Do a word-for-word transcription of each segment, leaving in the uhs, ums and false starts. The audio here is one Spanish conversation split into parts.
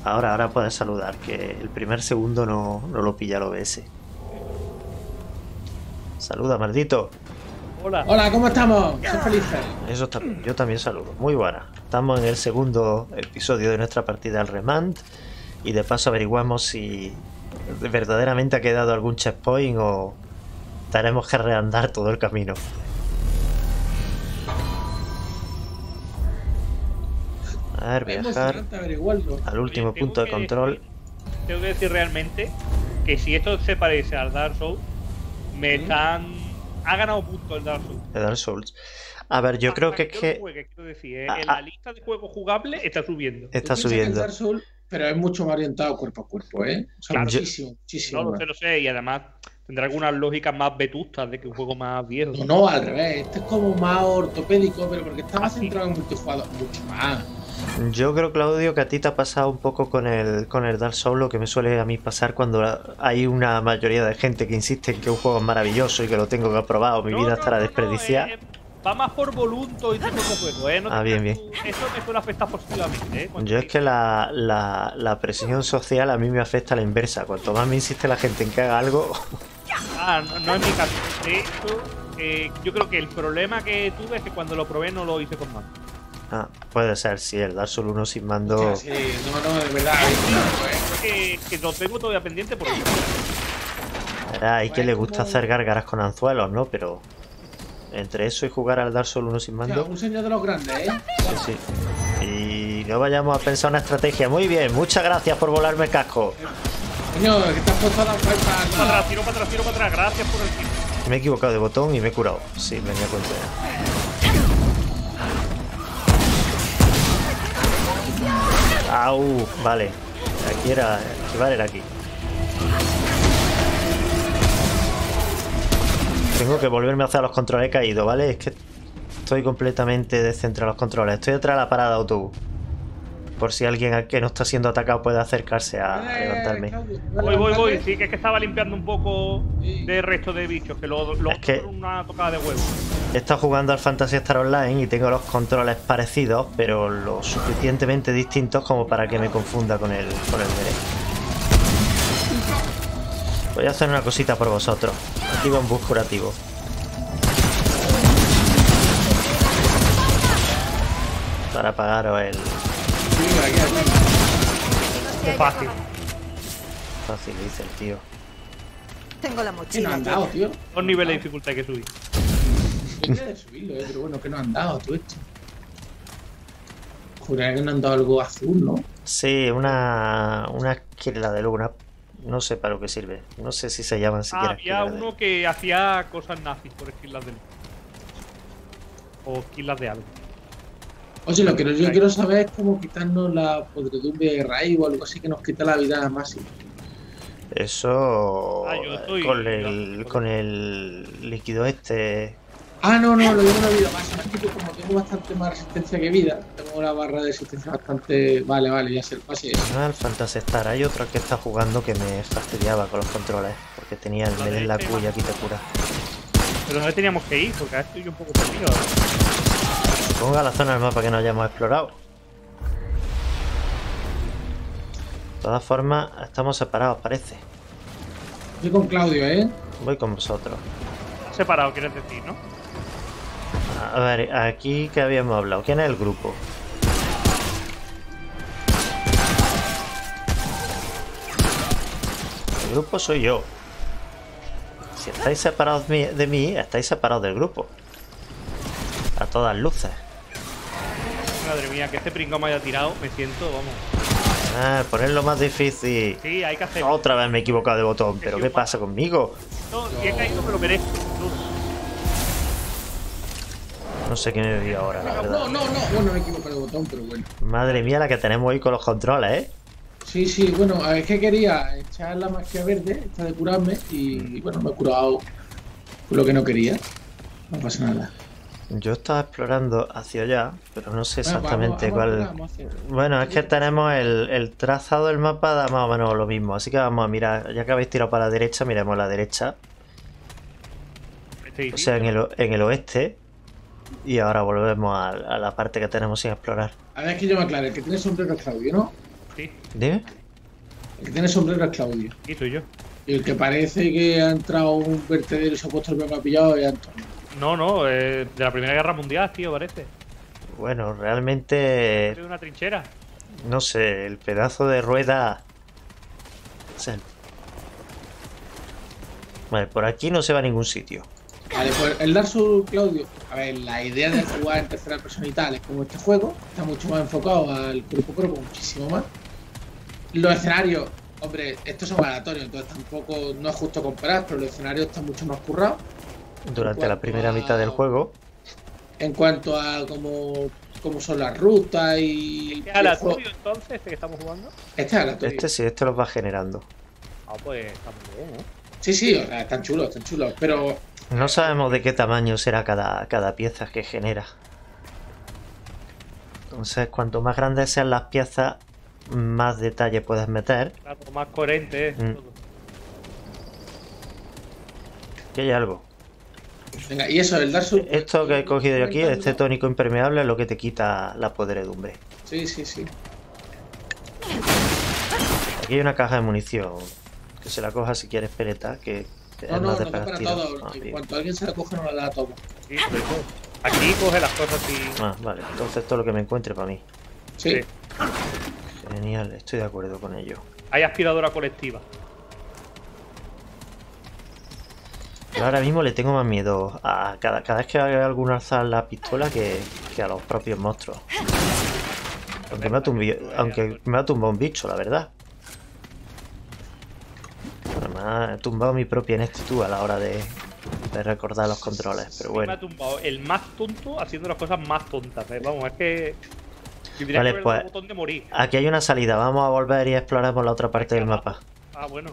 Ahora, ahora puedes saludar, que el primer segundo no, no lo pilla el O B S. Saluda, maldito. Hola. Hola, ¿cómo estamos? Soy felices. Eso está bien, yo también saludo. Muy buena. Estamos en el segundo episodio de nuestra partida al Remand. Y de paso averiguamos si verdaderamente ha quedado algún checkpoint o tenemos que reandar todo el camino. A ver, viajar al último Oye, punto de que, control. Tengo que decir realmente que si esto se parece al Dark Souls, me están... Ha ganado puntos el Dark Souls. De Dark Souls. A ver, yo Ah, creo que es yo que... no juegue, quiero decir, ¿eh? Ah, En la lista de juegos jugables está subiendo. está Tú piensas que el subiendo. Dark Souls, pero es mucho más orientado cuerpo a cuerpo, ¿eh? O sea, Claro, muchísimo, muchísimo. No, lo más. sé, lo sé. Y además tendrá algunas lógicas más vetustas de que un juego más viejo. No, no, al revés. Este es como más ortopédico, pero porque está más ¿Ah, sí? centrado en multijugador. Mucho más. Yo creo, Claudio, que a ti te ha pasado un poco con el, con el Dark Souls lo que me suele a mí pasar cuando hay una mayoría de gente que insiste en que un juego es maravilloso y que lo tengo que probar o mi No, vida no, estará no, no, desperdiciada. eh, eh, va más por volunto y tipo de juego, ¿eh? No Ah, te bien, creas bien. tú- Eso me suele afectar positivamente, ¿eh? Cuando Yo es digo- que la, la, la presión social a mí me afecta a la inversa. Cuanto más me insiste la gente en que haga algo... Ah, no, no es mi caso. De hecho, eh, yo creo que el problema que tuve es que cuando lo probé no lo hice con mando. Ah, puede ser, sí, el Dark Souls uno sin mando... Hostia, sí, no, no, de verdad. Que, que lo tengo todavía pendiente por eso. Verá, hay que le gusta hacer gárgaras con anzuelos, ¿no? Pero entre eso y jugar al Dark Souls uno sin O sea, mando... un señor de los grandes, ¿eh? Sí, sí. Y no vayamos a pensar una estrategia. Muy bien, muchas gracias por volarme el casco. Coño, que te has puesto a dar Para vueltas. atrás, tiro para atrás, tiro para atrás. Gracias por el tiro. Me he equivocado de botón y me he curado. Sí, venía a cuenta. Au, vale. Aquí era... Esquivar era aquí. Tengo que volverme a hacer los controles. He caído, ¿vale? Es que estoy completamente descentrado los controles. Estoy detrás de la parada de autobús. Por si alguien que no está siendo atacado puede acercarse a levantarme. Voy, voy, voy. Sí, que es que estaba limpiando un poco de resto de bichos, que lo, lo Es que- por una tocada de huevo. He estado jugando al Phantasy Star Online y tengo los controles parecidos, pero lo suficientemente distintos como para que me confunda con el, con el Melee. Voy a hacer una cosita por vosotros. Activo un bus curativo. Para pagaros el... Qué fácil. Fácil, dice el tío. Tengo la ¿Qué no mochila. han dado, tío? Dos niveles de dificultad hay que subir. Yo quería subirlo, eh, pero bueno, que no han dado, tú esto. Juraría que no han dado algo azul, ¿no? Sí, una... Una esquila de luna. No sé para lo que sirve. No sé si se llaman Ah, siquiera había esquilas de- uno que hacía cosas nazis por esquilas de luz. O esquilas de algo. Oye, lo que yo quiero saber es cómo quitarnos la podredumbre de raíz o algo así que nos quita la vida máxima. Eso... Ah, yo estoy- Con el... Con el líquido este... Ah, no, no, lo digo una vida máxima. Es que yo como tengo bastante más resistencia que vida, tengo la barra de resistencia bastante... Vale, vale, ya sé el pase. Ah, el Phantasy Star. Hay otro que está jugando que me fastidiaba con los controles. Porque tenía el La melee en la derecha y cuya la- aquí te cura. Pero no teníamos que ir, porque ahora estoy yo un poco perdido. Ponga la zona del mapa que no hayamos explorado. De todas formas, estamos separados, parece. Estoy con Claudio, ¿eh? Voy con vosotros. Separado, quieres decir, ¿no? A ver, aquí que habíamos hablado. ¿Quién es el grupo? El grupo soy yo. Si estáis separados mi- de mí, estáis separados del grupo. A todas luces. Madre mía, que este pringao me haya tirado, me siento, vamos. Ah, ponerlo más difícil. Sí, hay que hacerlo. Otra vez me he equivocado de botón. ¿Pero sí, qué un pasa conmigo? No, si he caído, me lo merezco. No sé qué me dio ahora, la verdad. No, no, no. Bueno, me equivoco de botón, pero bueno. Madre mía la que tenemos hoy con los controles, ¿eh? Sí, sí, bueno, es que quería echar la magia verde, esta de curarme, y bueno, me he curado con lo que no quería. No pasa nada. Yo estaba explorando hacia allá, pero no sé Bueno, exactamente vamos, vamos, cuál... vamos a hacer. Bueno, es que tenemos el, el trazado del mapa, da más o menos lo mismo. Así que vamos a mirar, ya que habéis tirado para la derecha, miremos la derecha. Este O sea, en el, o- en el oeste. Y ahora volvemos a, a la parte que tenemos sin explorar. A ver, es que yo me aclare, el que tiene sombrero es Claudio, ¿no? Sí, Dime. El que tiene sombrero es Claudio. y soy yo. Y el que parece que ha entrado un vertedero y se ha puesto el mapa pillado es Antonio. No, no, eh, de la Primera Guerra Mundial, tío, parece. Bueno, realmente... Es una trinchera. No sé, el pedazo de rueda... O sea, vale, por aquí no se va a ningún sitio. Vale, pues el Dark Souls, Claudio. A ver, la idea de jugar en tercera persona y tal es como este juego. Está mucho más enfocado al cuerpo a cuerpo, muchísimo más. Los escenarios, hombre, estos son aleatorios, entonces tampoco no es justo comparar, pero los escenarios están mucho más currados. Durante la primera mitad del juego. En cuanto a cómo, cómo son las rutas y... ¿Es aleatorio entonces este que estamos jugando? Este es aleatorio. Este sí, este los va generando. Ah, pues está muy bien, ¿eh? Sí, sí, o sea, están chulos, están chulos, pero... No sabemos de qué tamaño será cada, cada pieza que genera. Entonces, cuanto más grandes sean las piezas, más detalle puedes meter. Claro, más coherente, ¿eh? Mm. Todo. Aquí hay algo. Venga, y eso, el Dark Souls... Esto que he cogido yo aquí, este tónico impermeable, es lo que te quita la podredumbre. Sí, sí, sí. Aquí hay una caja de munición. Que se la coja si quieres peleta, que es No, no, más de no da pegar para tiros. todo. Ah, En bien. cuanto alguien se la coge, no la da todo. Sí, por eso. Aquí coge las cosas y... Ah, vale, entonces todo lo que me encuentre para mí. Sí. Sí. Genial, estoy de acuerdo con ello. Hay aspiradora colectiva. Yo ahora mismo le tengo más miedo a cada, cada vez que haga alguno alzar la pistola que, que a los propios monstruos. Aunque me ha tumbi- aunque me ha tumbado un bicho, la verdad. Bueno, me ha tumbado mi propia ineptitud a la hora de, de recordar los controles, pero Me ha bueno. tumbado el más tonto haciendo las cosas más tontas, ¿eh? Vamos, es que... Tendría Vale, que haber pues- dado el botón de morir. Aquí hay una salida, vamos a volver y exploramos la otra parte del mapa. Ah, bueno.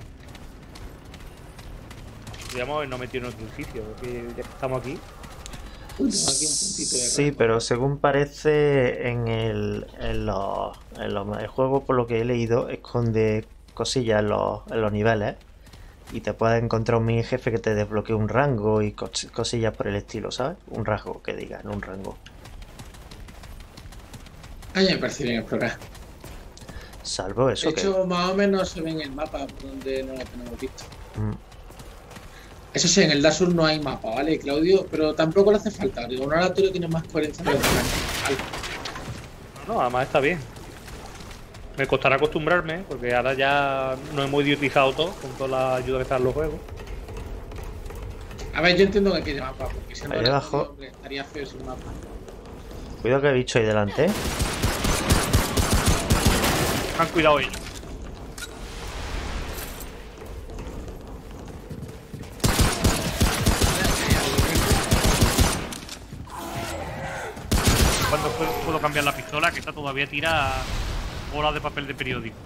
Podríamos habernos metido en otro sitio, porque ya que estamos aquí... Uy, tengo aquí un puntito de Sí, rango. pero según parece en el, en los, en los- el juego, por lo que he leído, esconde cosillas en los, en los niveles y te puedes encontrar un mini jefe que te desbloquee un rango y cos- cosillas por el estilo, ¿sabes? Un rasgo que diga, no un rango. A mí me parece bien explorar. Salvo eso De que... hecho, más o menos se ve en el mapa por donde no lo tenemos visto. Mm, Eso sí, en el Dark Souls no hay mapa, ¿vale, Claudio? Pero tampoco le hace falta. Digo, un aleatorio tiene más coherencia que los demás. Vale. No, no, además está bien. Me costará acostumbrarme, porque ahora ya nos hemos idiotizado todo con toda la ayuda que están los juegos. A ver, yo entiendo que quiere mapa, porque si no, Ahí aleatorio, abajo. hombre, estaría feo sin mapa. Cuidado que hay bicho ahí delante, ¿eh? Han cuidado ellos. ¿Cuándo puedo, puedo cambiar la pistola? Que esta todavía tira bolas de papel de periódico.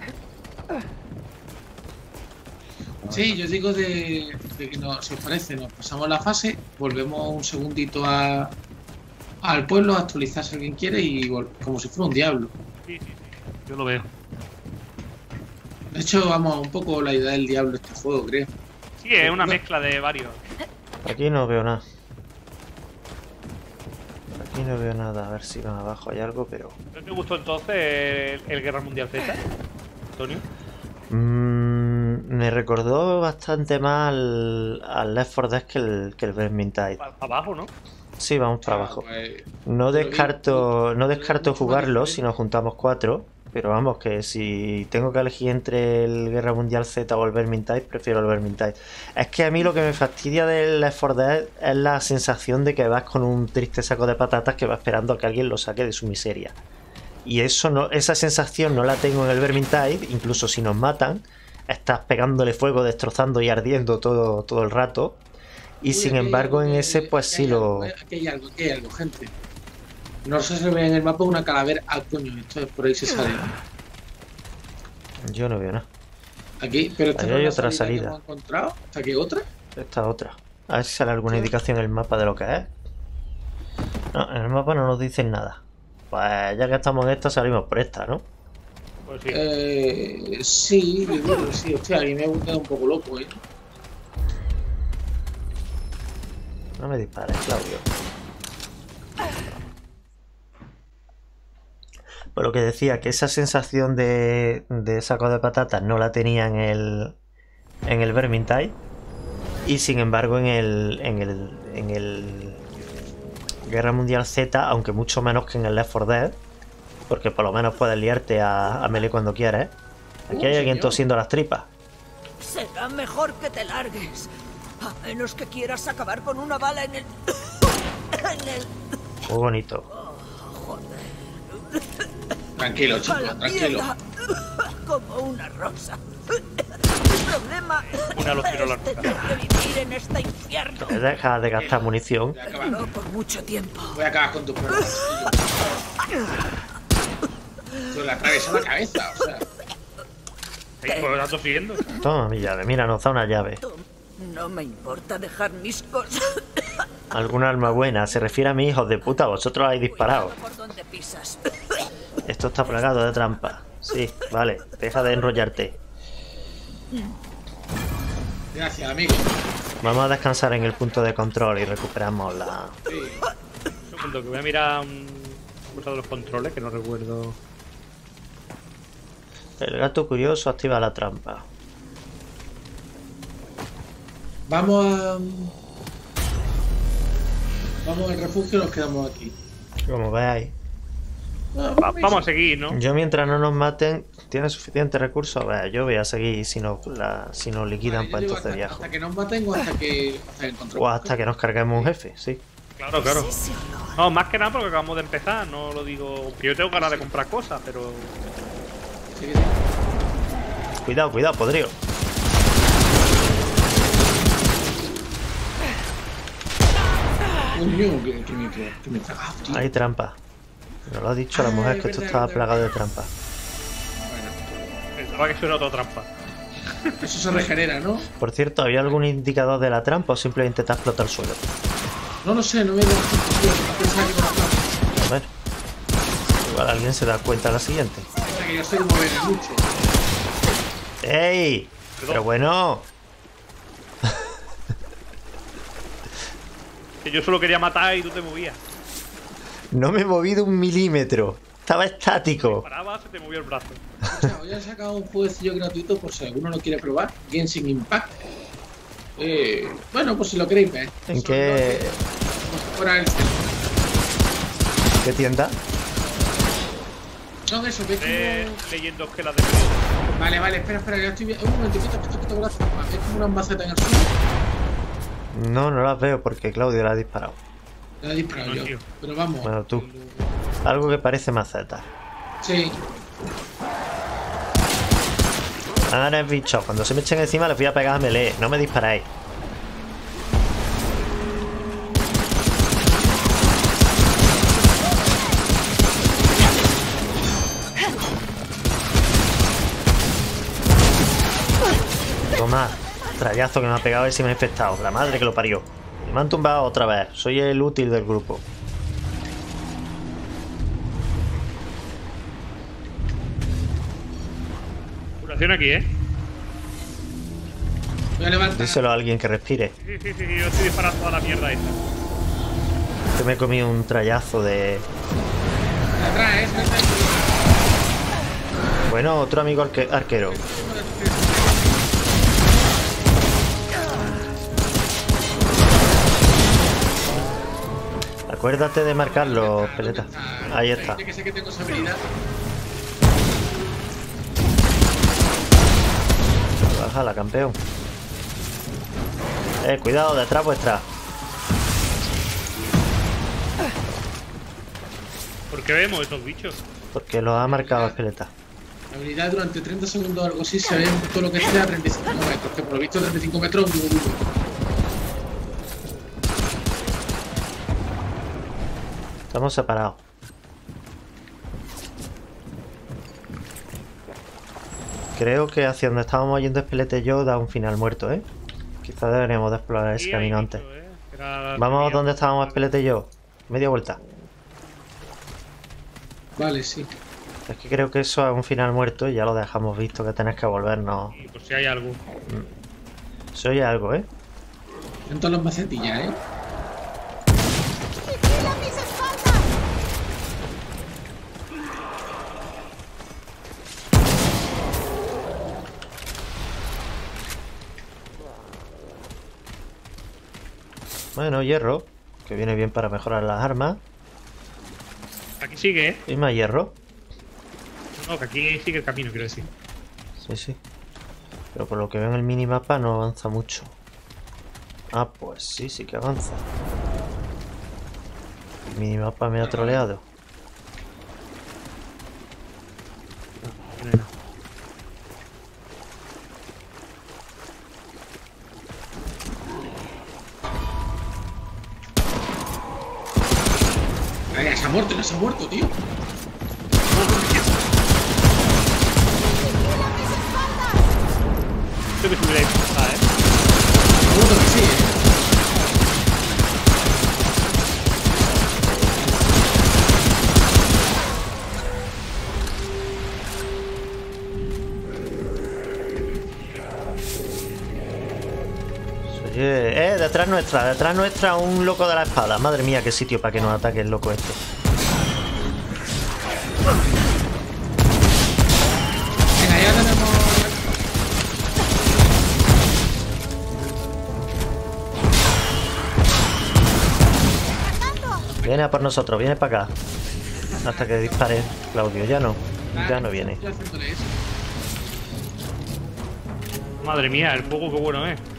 Sí, yo digo de, de que no, si os parece, nos pasamos la fase, volvemos un segundito a, al pueblo, a actualizar si alguien quiere y vol- como si fuera un diablo. Sí, sí, sí. Yo lo veo. De hecho, vamos, un poco la idea del diablo este juego, creo. Sí, es una mezcla de varios. Aquí no veo nada. Aquí no veo nada, a ver si más abajo hay algo, pero... ¿No te gustó entonces el, el Guerra Mundial Z, Antonio? Mm, me recordó bastante más al, al Left four Dead que el, que el Vermintide. Pa- Abajo, ¿no? Sí, vamos para Ah, abajo. pues, No pero descarto, no descarto mucho más jugarlo diferente. si nos juntamos cuatro, pero vamos, que si tengo que elegir entre el Guerra Mundial Z o el Vermintide, prefiero el Vermintide. Es que a mí lo que me fastidia del Left four Dead es la sensación de que vas con un triste saco de patatas que va esperando a que alguien lo saque de su miseria. Y eso no, esa sensación no la tengo en el Vermintide, incluso si nos matan, estás pegándole fuego, destrozando y ardiendo todo, todo el rato. Y uy, sin aquí hay embargo algo en que- ese pues aquí sí hay lo... algo, eh, Aquí hay algo, aquí hay algo, gente. No sé si se ve en el mapa una calavera. Ah, coño, esto es por ahí se sale. Yo no veo nada. Aquí, pero esta Ahí no es hay la otra salida que salida. hemos encontrado. ¿Hasta aquí otra? Esta otra. A ver si sale alguna Sí. indicación en el mapa de lo que es. No, en el mapa no nos dicen nada. Pues ya que estamos en esta, salimos por esta, ¿no? Pues sí. Eh, sí, yo creo que sí. Hostia, aquí me he quedado un poco loco, ¿eh? No me dispares, Claudio. Por lo que decía, que esa sensación de, de saco de patatas no la tenía en el, en el Vermintide. Y sin embargo en el, en el, en el Guerra Mundial Z, aunque mucho menos que en el Left four Dead, porque por lo menos puedes liarte a, a melee cuando quieres. Aquí hay alguien tosiendo las tripas. Será mejor que te largues. A menos que quieras acabar con una bala en el... en el... Muy bonito. Tranquilo, chico, a la tranquilo. mierda. Como una rosa. El problema Una los tiro a la es nuca. tener que vivir en este infierno. Deja de gastar munición. Voy a acabar, No por mucho tiempo. voy a acabar con tus problemas. Tú le atravesó la cabeza, o sea. ¿Qué estás tosiendo? Toma mi llave. Mira, nos da una llave. No me importa dejar mis cosas. Alguna arma buena. Se refiere a mis hijos de puta. Vosotros habéis disparado. Por donde pisas. Esto está plagado de trampas. Sí, vale. Deja de enrollarte. Gracias, amigo. Vamos a descansar en el punto de control y recuperamos la... Sí. Un segundo, que voy a mirar un cosa de los controles que no recuerdo. El gato curioso activa la trampa. Vamos a. Vamos al refugio y nos quedamos aquí. Como veáis. No, Va- vamos a seguir, ¿no? Yo mientras no nos maten, tiene suficientes recursos. Vea, yo voy a seguir si nos, la, si nos liquidan, Vale, yo pues digo entonces hasta, viajo. hasta que nos maten o hasta que, hasta que encontremos. O hasta que nos carguemos un jefe, sí. Claro, claro. Ese olor. No, más que nada porque acabamos de empezar, no lo digo. Que yo tengo ganas de comprar cosas, pero. Sí, sí. Cuidado, cuidado, podrido. Coño, que, que me, que, que me he tragado, tío. Hay trampa. Nos lo ha dicho la Ah, mujer es que esto verdad, estaba es plagado de verdad. trampa. Bueno, Pensaba que eso era otra trampa. eso se regenera, ¿no? Por cierto, ¿había algún indicador de la trampa o simplemente te ha explotado el suelo? No lo sé, no me he dado cuenta, tío. Pensaba que era una Bueno. Igual alguien se da cuenta a la siguiente. Pensaba que yo soy de mover mucho. ¡Ey! Pero bueno. Que yo solo quería matar y tú te movías. No me he movido un milímetro. Estaba estático. Parabas, se te movió el brazo. O sea, hoy han sacado un jueguecillo gratuito por si alguno lo quiere probar. Genshin Impact. Eh, bueno, pues si lo queréis ver. ¿En Son qué, los- como si fuera el- qué tienda? Son eso, ves Eh, como... leyendo que la de. Vale, vale, espera, espera, ya estoy viendo. Un momento, quita, quita, quita, quita, ves como una maceta en el suelo. No, no las veo porque Claudio la ha disparado. La he disparado No, yo. tío. Pero vamos. Bueno, tú. Algo que parece maceta. Sí. Ahora es bicho. Cuando se me echen encima les voy a pegar a melee. No me disparáis. Toma. Trayazo que me ha pegado y se me ha infectado. La madre que lo parió. Me han tumbado otra vez. Soy el útil del grupo. Curación aquí, ¿eh? Voy a levantar. Díselo a alguien que respire. Sí, sí, sí, sí, yo estoy disparando toda la mierda esta. Que me he comido un trayazo de... Atrás, ¿eh? Atrás. Bueno, otro amigo arque- arquero. Acuérdate de marcarlo, Peleta. Ahí está. Ya que sé que tengo esa habilidad. Bájala, campeón. Eh, cuidado, detrás vuestra. ¿Por qué vemos esos bichos? Porque lo ha marcado el Peleta. La habilidad durante treinta segundos o algo así se ve todo lo que sea a treinta y cinco metros. Que por lo visto treinta y cinco metros es un duro. Estamos separados. Creo que hacia donde estábamos yendo Espelete y yo da un final muerto, ¿eh? Quizás deberíamos de explorar ese Sí, camino hay antes. bichos, ¿eh? Era- Vamos tenía- donde estábamos Espelete y yo. Media vuelta. Vale, sí. Es que creo que eso es un final muerto y ya lo dejamos visto que tenés que volvernos. Y por si hay algo. Se oye algo, ¿eh? Son todas las macetillas, ¿eh? Bueno, hierro, que viene bien para mejorar las armas. Aquí sigue, ¿eh? Y más hierro. No, que aquí sigue el camino, quiero decir. Sí, sí. Pero por lo que veo en el minimapa no avanza mucho. Ah, pues sí, sí que avanza. El minimapa me ha troleado. No, no. Ay, se ha muerto, no se ha muerto, tío. Creo que subir ahí. Ah, ¿eh? Seguro que sí, ¿eh? Oye, eh, detrás nuestra, detrás nuestra un loco de la espada. Madre mía, qué sitio para que nos ataque el loco este. Venga, ya tenemos. Viene a por nosotros, viene para acá. Hasta que dispare Claudio, ya no. Ya no viene. Estoy haciéndole eso. Madre mía, el fuego qué bueno es.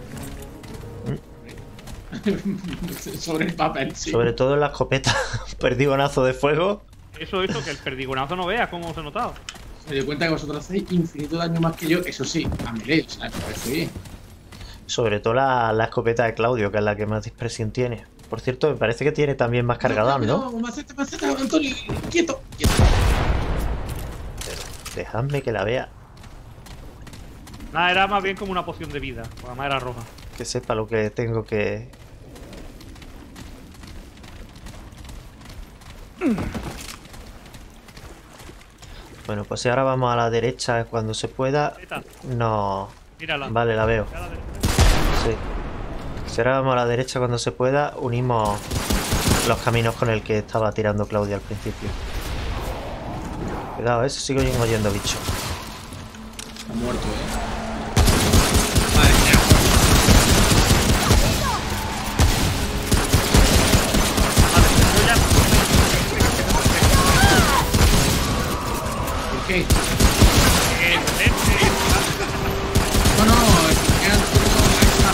Sobre el papel, sí. Sobre todo en la escopeta. Perdigonazo de fuego. Eso, eso, que el perdigonazo no veas cómo se ha notado. Me doy cuenta que vosotros hacéis infinito daño más que yo, eso sí, a melee, o sea, me parece bien. Sobre todo la, la escopeta de Claudio, que es la que más dispersión tiene. Por cierto, me parece que tiene también más cargador, ¿no? No, maceta, maceta, Antonio, quieto, quieto. Dejadme que la vea. Nada, era más bien como una poción de vida. Porque además era roja. Que sepa lo que tengo que... Bueno, pues si ahora vamos a la derecha cuando se pueda. Esta, No. mírala. Vale, la veo. Mírala de- Sí. Si ahora vamos a la derecha cuando se pueda, unimos los caminos con el que estaba tirando Claudia al principio. Cuidado, eso sigo oyendo bicho. Está muerto, eh. Madre mía. Yo ya- ¿Por qué? Eh, vente. No, no, es que quedan todos extra.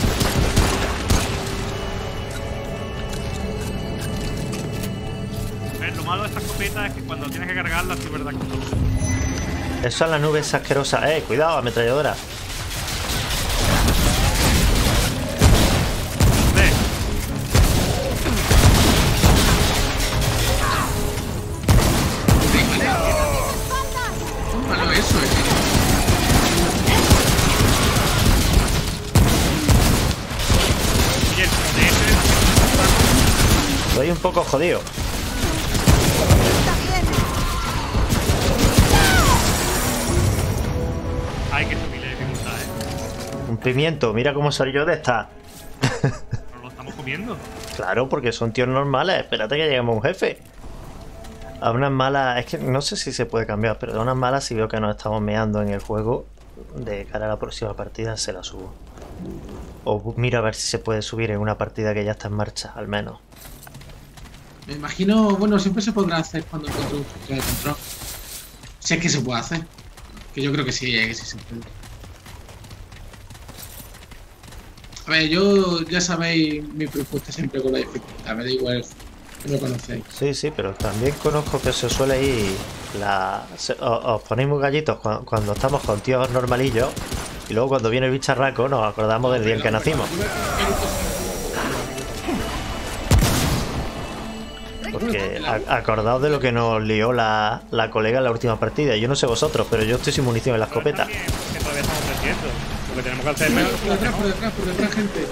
A ver, lo malo de esta escopeta es que cuando tienes que cargarla, sí es verdad que no. Eso es la nube esa asquerosa. Eh, cuidado, ametralladora. Ve, Es malo eso, eh. oye, el poder es- Estoy un poco jodido. Hay que subirle dificultad, eh. Un pimiento, mira cómo soy yo de esta. Nos lo estamos comiendo. Claro, porque son tíos normales. Espérate que lleguemos a un jefe. A unas malas... Es que no sé si se puede cambiar, pero a unas malas si veo que nos estamos meando en el juego, de cara a la próxima partida se la subo. O miro a ver si se puede subir en una partida que ya está en marcha, al menos. Me imagino, bueno, siempre se podrá hacer cuando encuentre un truco de control. Si es que se puede hacer. Que yo creo que sí, eh, que sí se puede. A ver, yo ya sabéis mi propuesta siempre con la dificultad, me da igual, que me conocéis. Sí, sí, pero también conozco que se suele ir... La... se- o- os ponéis muy gallitos cu- cuando estamos con tíos normalillos y luego cuando viene el bicharraco nos acordamos del día en que nacimos. Porque a- acordaos de lo que nos lió la, la colega en la última partida. Yo no sé vosotros, pero yo estoy sin munición en la Pero escopeta. también, porque todavía estamos creciendo. Lo que tenemos que hacer Por es... detrás, por detrás, por detrás, gente.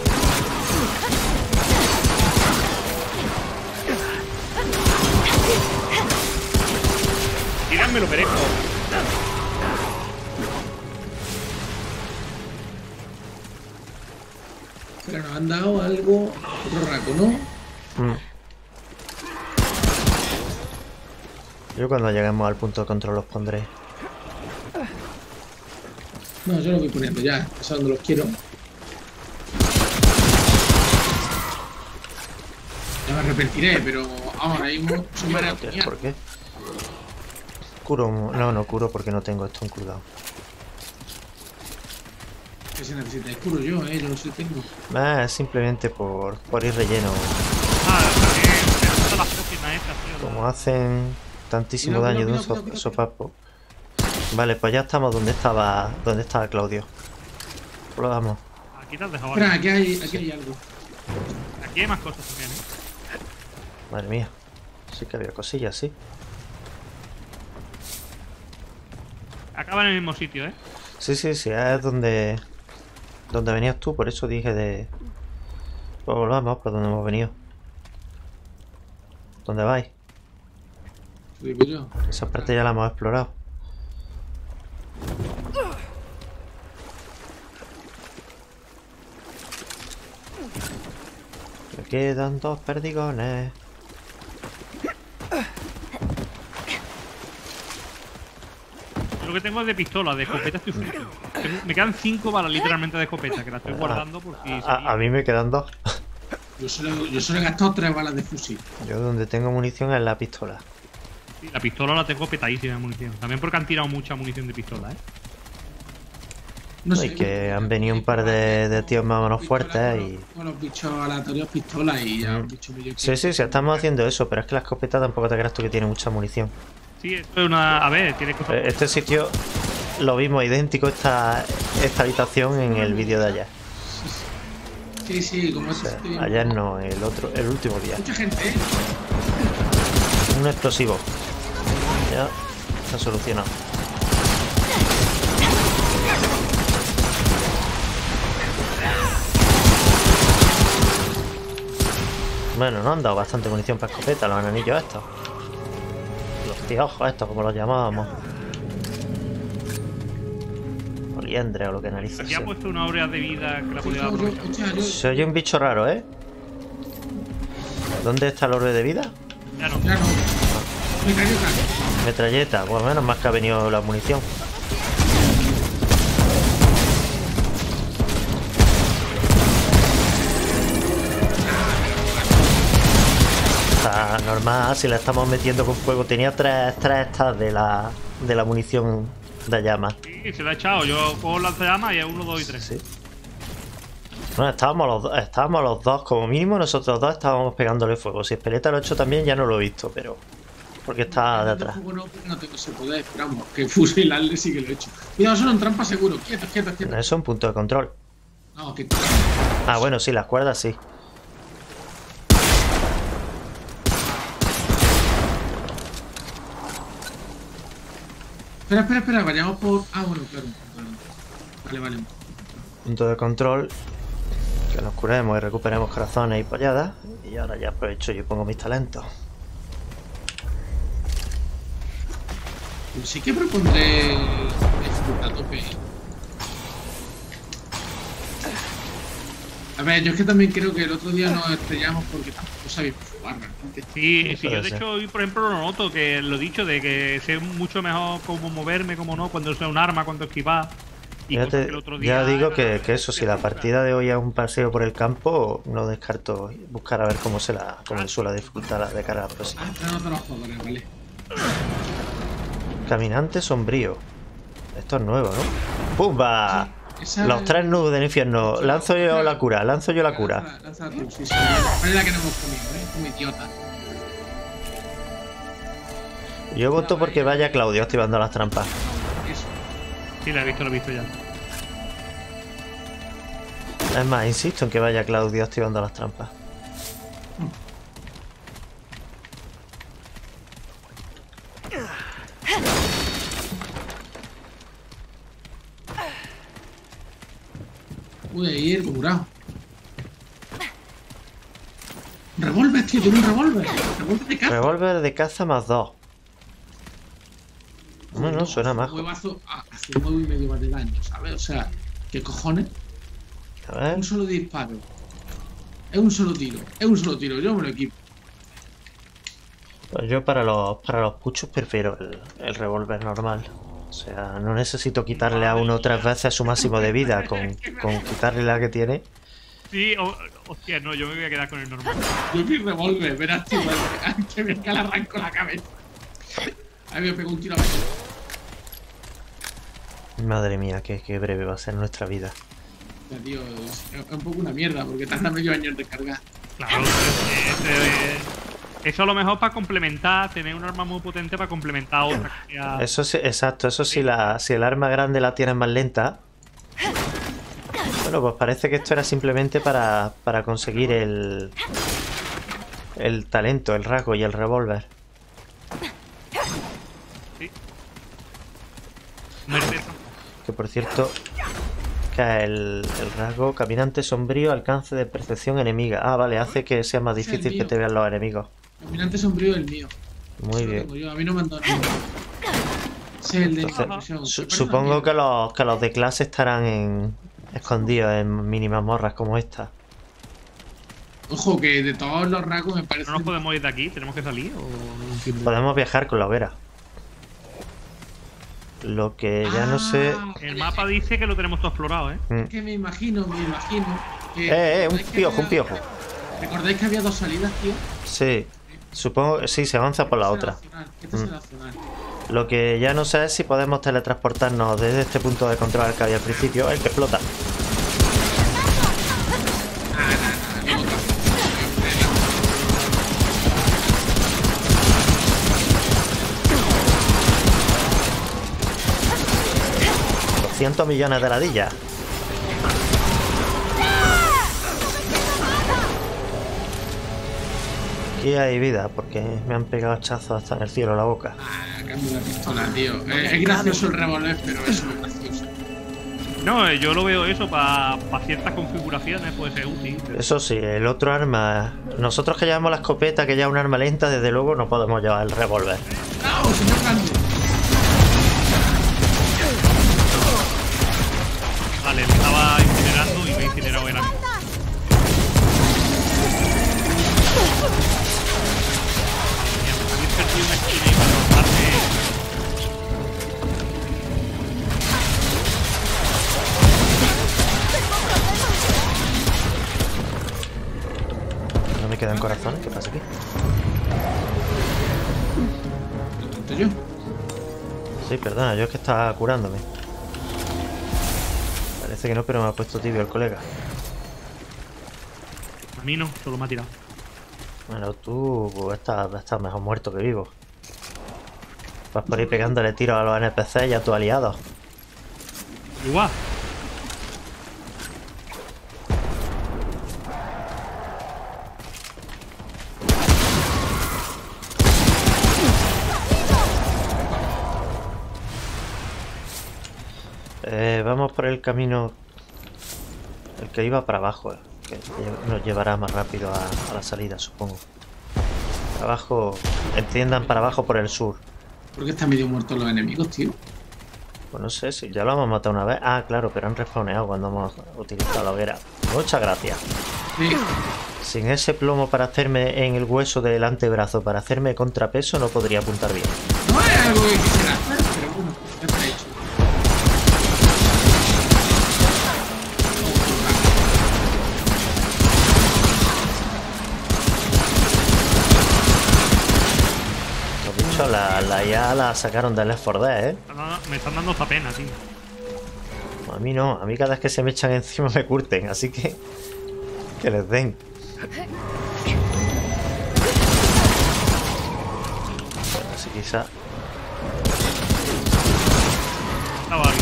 Tíranme lo merezco. Pero nos han dado algo, otro raco, ¿no? Mm. Yo cuando lleguemos al punto de control los pondré. No, yo lo voy poniendo ya, eso es donde los quiero. me arrepentiré, pero vamos, ahora mismo soy ¿Por maratoniano. ¿Por qué? Curo... No, no curo porque no tengo esto en cooldown. Que se necesita, es puro yo, eh, yo lo sé, tengo. Ah, es simplemente por, por ir relleno. Ah, también me gustan las próximas estas, tío. Como hacen tantísimo Cuidado, daño de un cuidado, so- cuidado, sopapo. Vale, pues ya estamos donde estaba donde estaba Claudio. Pues vamos. Aquí te has dejado Espera, algo. aquí hay, aquí hay algo. Aquí hay más cosas también, ¿eh? Madre mía. Sí que había cosillas, sí. Acaba en el mismo sitio, ¿eh? Sí, sí, sí, es donde donde venías tú, por eso dije de... Pues volvamos por donde hemos venido. ¿Dónde vais? Digo yo. Esa parte ya la hemos explorado. Me quedan dos perdigones. Yo lo que tengo es de pistola, de escopeta estoy frito. Tengo- Me quedan cinco balas literalmente de escopeta, que la estoy guardando por si... A, a mí me quedan dos. Yo solo, yo solo he gastado tres balas de fusil. Yo donde tengo munición es la pistola. Sí, la pistola la tengo petadísima de munición. También porque han tirado mucha munición de pistola, ¿eh? No sé. Y que han venido un par de, de tíos más o menos fuertes y... Con los bichos aleatorios pistolas y ya los bichos medio... Sí, sí, sí, estamos haciendo eso, pero es que la escopeta tampoco te creas tú que tiene mucha munición. Sí, esto es una... A ver, tiene cosas... Eh, Este sitio lo vimos idéntico esta, esta habitación en el vídeo de ayer. Sí, sí, como O ese sea, sitio- ayer no, el otro, el último día. Mucha gente, ¿eh? Un explosivo. Ya está solucionado. Bueno, nos han dado bastante munición para escopeta, los ananillos estos. Los piojos estos, como los llamábamos. O liendre o lo que narices Aquí ha sea. puesto una hora de vida que la podía Yo- yo- aprovechar. hostia, yo- Se oye un bicho raro, ¿eh? ¿Dónde está el orbe de vida? Ya no. Ya no. Me cayó caro. Metralleta, bueno, menos más que ha venido la munición. Está normal, si la estamos metiendo con fuego. Tenía tres, tres estas de la, de la munición de llama. Sí, se la ha echado. Yo puedo lanzallamas y es uno, dos y tres. Sí. Bueno, estábamos los, dos- estábamos los dos, como mínimo nosotros dos estábamos pegándole fuego. Si Espeleta lo ha hecho también ya no lo he visto, pero... Porque está de atrás. No, no, no tengo ese poder, esperamos. Que fusilarle sí que lo he hecho. Cuidado, solo en trampa seguro. Quieto, quieto, quieto. Eso es un punto de control. No, que... Ah, bueno, sí, las cuerdas sí. Espera, espera, espera, vayamos por... Ah, bueno, claro. claro. Vale, vale. Punto de control. Que nos curemos y recuperemos corazones y polladas. Y ahora ya aprovecho y pongo mis talentos. Pues sí que propondré disfrutar a tope. A ver, yo es que también creo que el otro día nos estrellamos porque tampoco sabíamos jugar realmente. Sí, sí, yo puede de ser. hecho hoy, por ejemplo, lo noto, que lo he dicho, de que sé mucho mejor cómo moverme, cómo no, cuando sea un arma, cuando esquivar. Y Ya, cosas te- que el otro día ya digo era- que, que eso, si la partida de hoy es un paseo por el campo, no descarto buscar a ver cómo se la cómo le suele dificultar de cara a la próxima. Ah, pero no te los jugadores, vale. Caminante sombrío. Esto es nuevo, ¿no? ¡Pumba! Esa- Los tres nudos del infierno. Lanzo yo la cura, lanzo yo la cura. Lánzala, lánzala tú, sí, sí. ¿Cuál es la que no hemos comido, eh? Como idiota. Yo voto porque vaya Claudio activando las trampas. Eso. Sí, lo he visto, lo he visto ya. Es más, insisto en que vaya Claudio activando las trampas. Pude ir curado. Revólver, tío, tiene un revólver. Revólver de caza. Revólver de caza más dos. Bueno, suena Un majo. huevazo a- hace un huevo y medio más de daño, ¿sabes? O sea, ¿qué cojones? A ver. Un solo disparo. Es un solo tiro. Es un solo tiro. Yo me lo equipo. Pues yo para los para los puchos prefiero el, el revólver normal. O sea, no necesito quitarle a uno tres veces su máximo de vida con, con quitarle la que tiene. Sí, o, hostia, no, yo me voy a quedar con el normal. Yo mi revólver, verás tú, que me que le arranco la cabeza. Ahí me pego un tiro a ver. Madre mía, qué, qué breve va a ser nuestra vida. Ya, tío, es, es un poco una mierda, porque tarda medio año en recargar. Claro, es, es, eso a lo mejor para complementar, tener un arma muy potente para complementar otra. Que sea... Eso sí, exacto, eso sí, la, si el arma grande la tienes más lenta. Bueno, pues parece que esto era simplemente para, para conseguir el, el talento, el rasgo y el revólver. Sí. Mercedes. Que por cierto, que el, el rasgo caminante sombrío, alcance de percepción enemiga. Ah, vale, hace que sea más Ese es el difícil que mío. te vean los enemigos. Caminante sombrío el mío. Muy Eso lo bien. tengo yo, a mí no me han dado nada. Ese es el de Entonces, presión. Su- Me parece supongo una que mierda. los, que los de clase estarán en, escondidos en mini mazmorras como esta. Ojo, que de todos los rasgos me parece. ¿No nos podemos ir de aquí? ¿Tenemos que salir? ¿O no entiendo? Podemos viajar con la hoguera. Lo que ya no sé... Ah, El mapa dice que lo tenemos todo explorado, ¿eh? Mm. Es que me imagino, me imagino. Que, Eh, eh, un ¿recordáis que piojo, un había- piojo. ¿Recordáis que había dos salidas, tío? Sí, supongo que sí, se avanza por la Esta otra. es opcional, Esta es Mm. la opcional. Lo que ya no sé es si podemos teletransportarnos desde este punto de control que había al principio. ¡El que explota! doscientos millones de ladillas. Aquí hay vida, porque me han pegado hachazos hasta en el cielo la boca. Ah, cambio la pistola, tío. Es, es gracioso el revólver, pero eso no es gracioso. No, eh, yo lo veo eso para ciertas configuraciones, puede ser útil. pero- Eso sí, el otro arma... Nosotros que llevamos la escopeta, que ya es un arma lenta, desde luego no podemos llevar el revólver. ¡No, señor grande! Vale, me estaba incinerando y me he incinerado el arma. Habéis perdido una esquina y para bajarme. No me quedan corazones, ¿qué pasa aquí? ¿Lo cuento yo? Sí, perdona, yo es que estaba curándome. Parece que no, pero me ha puesto tibio el colega. A mí no, solo me ha tirado. Bueno, tú pues, estás, estás mejor muerto que vivo. Vas por ahí pegándole tiros a los N P C y a tus aliados. Igual. Eh, vamos por el camino... El que iba para abajo, eh, que lle- nos llevará más rápido a, a la salida, supongo. Para abajo... Entiendan para abajo por el sur. ¿Por qué están medio muertos los enemigos, tío? Pues no sé si ya lo hemos matado una vez. Ah, claro, pero han respawneado cuando hemos utilizado la hoguera. Muchas gracias. Sí. Sin ese plomo para hacerme en el hueso del antebrazo, para hacerme contrapeso, no podría apuntar bien. No es algo que quisiera hacer, pero bueno, ya está hecho. Los bichos, la, la I A la sacaron del Left four Dead, ¿eh? Me están dando- Me están dando esta pena, tío. A mí no, a mí cada vez que se me echan encima me curten, así que... Que les den. Bueno, así quizá... Estaba ahí.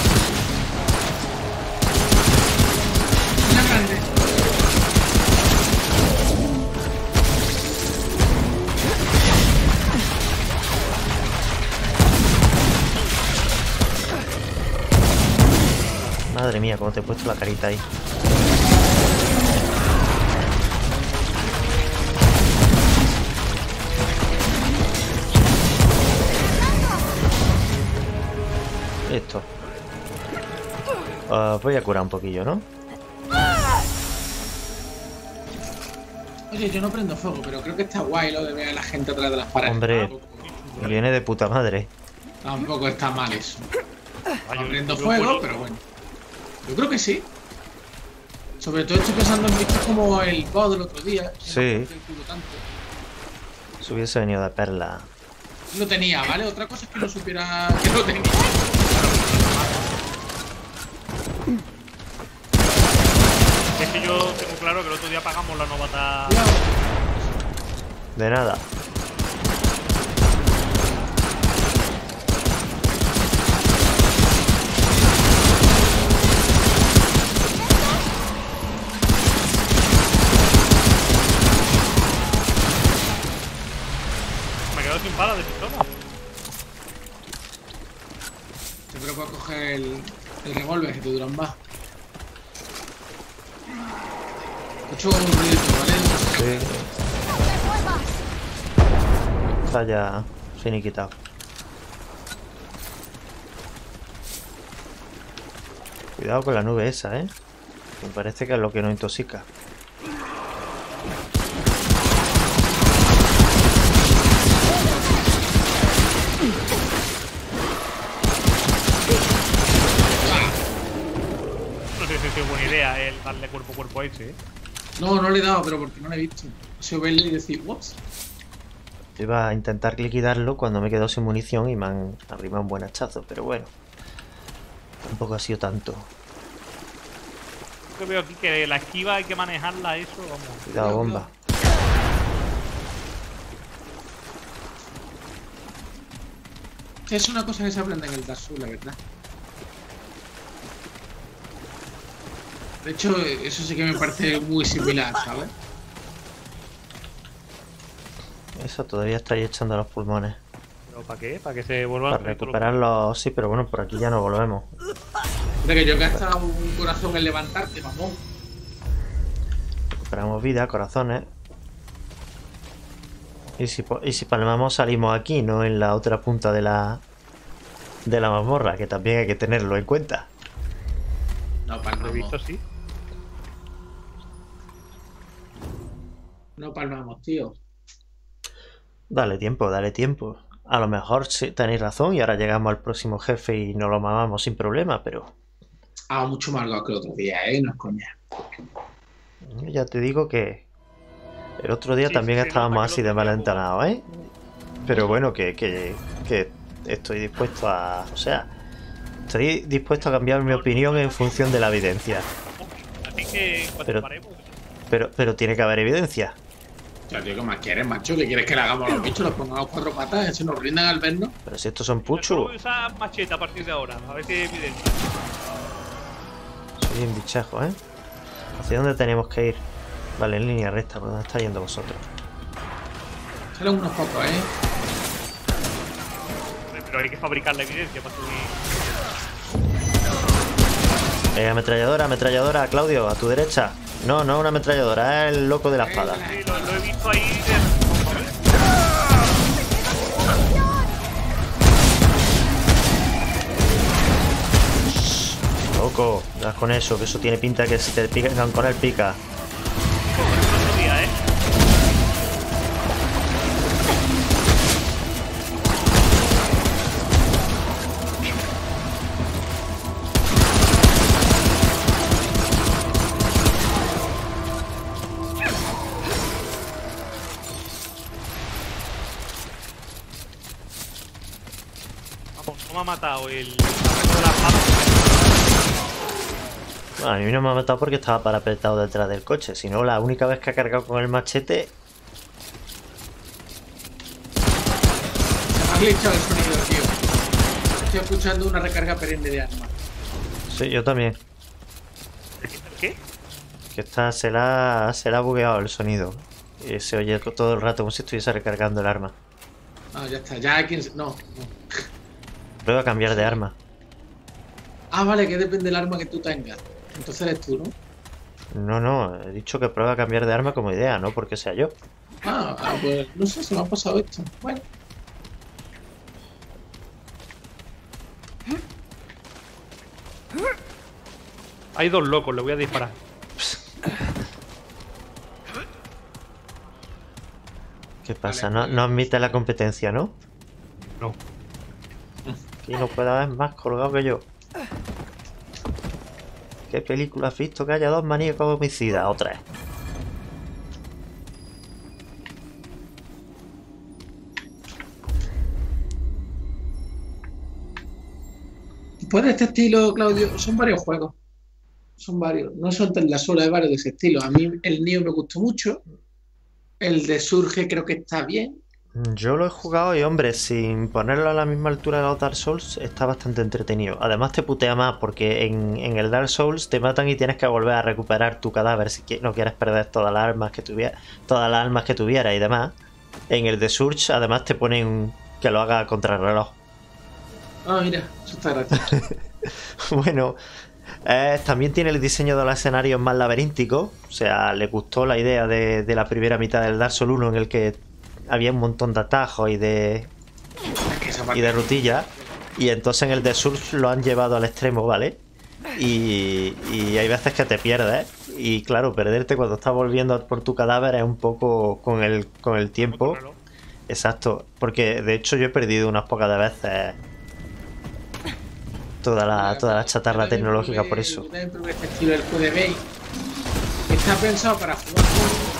Señor grande. Madre mía, cómo te he puesto la carita ahí. Listo. Os voy a curar un poquillo, ¿no? Oye, yo no prendo fuego, pero creo que está guay lo de ver a la gente atrás de las paredes. Hombre. Tampoco- Viene de puta madre. Tampoco está mal eso. Vaya, No prendo yo fuego, bonito. pero bueno. Yo creo que sí. Sobre todo estoy pensando en bichos como el boss del otro día. que Sí. no parte el culo tanto. Se hubiese venido de perla. Lo tenía, ¿vale? Otra cosa es que no supiera que lo tenía. Es que yo tengo claro que el otro día pagamos la novata. Cuidado. De nada. Me quedo sin balas de pistola. Siempre puedes coger el, el revólver que te duran más. He hecho un ruido, ¿vale? Sí. Está ya finiquitado. Cuidado con la nube esa, ¿eh? Me parece que es lo que nos intoxica. No sé si es buena idea el darle cuerpo a cuerpo a ese, ¿eh? No, no le he dado, pero porque no le he visto. Ha sido verle y decir, ¿what's? Iba a intentar liquidarlo cuando me quedo sin munición y me han arrimado un buen hachazo, pero bueno. Tampoco ha sido tanto. Yo veo aquí que la esquiva hay que manejarla, eso, vamos. Cuidado, bomba. Es una cosa que se aprende en el Dark Souls, la verdad. De hecho, eso sí que me parece muy similar, ¿sabes? Eso todavía está ahí echando los pulmones. ¿Pero para qué? ¿Para que se vuelvan Para recuperarlos, sí, pero bueno, por aquí ya no volvemos. Hombre, que yo he gastado un corazón en levantarte, mamón. Recuperamos vida, corazones. Y si, po- y si palmamos salimos aquí, no en la otra punta de la de la mazmorra, que también hay que tenerlo en cuenta. No Lo he visto, palmamos. sí. No palmamos, tío. Dale tiempo, dale tiempo. A lo mejor sí, tenéis razón y ahora llegamos al próximo jefe y nos lo mamamos sin problema, pero Ah, mucho más largo que el otro día, ¿eh? No es coña. ya te digo que el otro día Sí, también sí, sí, estábamos nota que así el de otro día malentonados, ¿eh? Pero bueno, que, que, que estoy dispuesto a... O sea, estoy dispuesto a cambiar mi opinión en función de la evidencia. Así que cuando Pero- paremos. Pero, pero tiene que haber evidencia. Ya, tío, ¿qué más quieres, macho? ¿Qué quieres que le hagamos a los bichos? Los pongamos cuatro patas, se nos rindan al vernos. Pero si estos son Solo puchos, voy a usar machete a partir de ahora, a ver si hay evidencia. soy un bichajo, ¿eh? ¿Hacia dónde tenemos que ir? Vale, en línea recta, ¿por dónde está yendo vosotros? Salen unos pocos, ¿eh? Pero hay que fabricar la evidencia para subir. Eh, ametralladora, ametralladora, Claudio, a tu derecha. No, no una ametralladora, es el loco de la espada. Sí, lo, lo he visto ahí. De... Loco, das con eso, que eso tiene pinta que si te pican con él pica. Otro día, ¿eh? Vamos, ¿cómo ha matado el arranco de la espada? Bueno, a mí no me ha matado porque estaba parapetado detrás del coche. Si no, la única vez que ha cargado con el machete... Se me ha glitchado el sonido, tío. Estoy escuchando una recarga perenne de armas. Sí, yo también. ¿Qué? Que está, se la, se la ha bugueado el sonido. Y se oye todo el rato como si estuviese recargando el arma. Ah, ya está. Ya hay quien... No, no. Prueba a cambiar de arma. Ah, vale, que depende del arma que tú tengas. Entonces eres tú, ¿no? No, no, he dicho que prueba a cambiar de arma como idea, no porque sea yo. Ah, ah, pues no sé, se me ha pasado esto. Bueno. Hay dos locos, le voy a disparar. ¿Qué pasa? No, no admite la competencia, ¿no? No. Aquí no puede haber más colgado que yo. ¿Qué película has visto que haya dos maníacos homicidas o tres? Después de este estilo, Claudio, son varios juegos. Son varios. No son la sola, hay varios de ese estilo. A mí el Nioh me gustó mucho. El de Surge creo que está bien. Yo lo he jugado y, hombre, sin ponerlo a la misma altura de los Dark Souls, está bastante entretenido. Además te putea más porque en, en el Dark Souls te matan y tienes que volver a recuperar tu cadáver si no quieres perder todas las armas que tuviera, todas las armas que tuviera y demás. En el de Surge además te ponen que lo haga a contrarreloj. Ah, mira, eso está gracioso. Bueno, eh, también tiene el diseño de los escenarios más laberínticos. O sea, le gustó la idea de, de la primera mitad del Dark Souls uno en el que había un montón de atajos y de y de rutillas, y entonces en el de Surge lo han llevado al extremo, ¿vale? Y, y hay veces que te pierdes y claro, perderte cuando estás volviendo por tu cadáver es un poco con el, con el tiempo. Exacto, porque de hecho yo he perdido unas pocas de veces toda la, toda la chatarra tecnológica por eso. Yo también probé este estilo del Q D B, que está pensado para jugar con...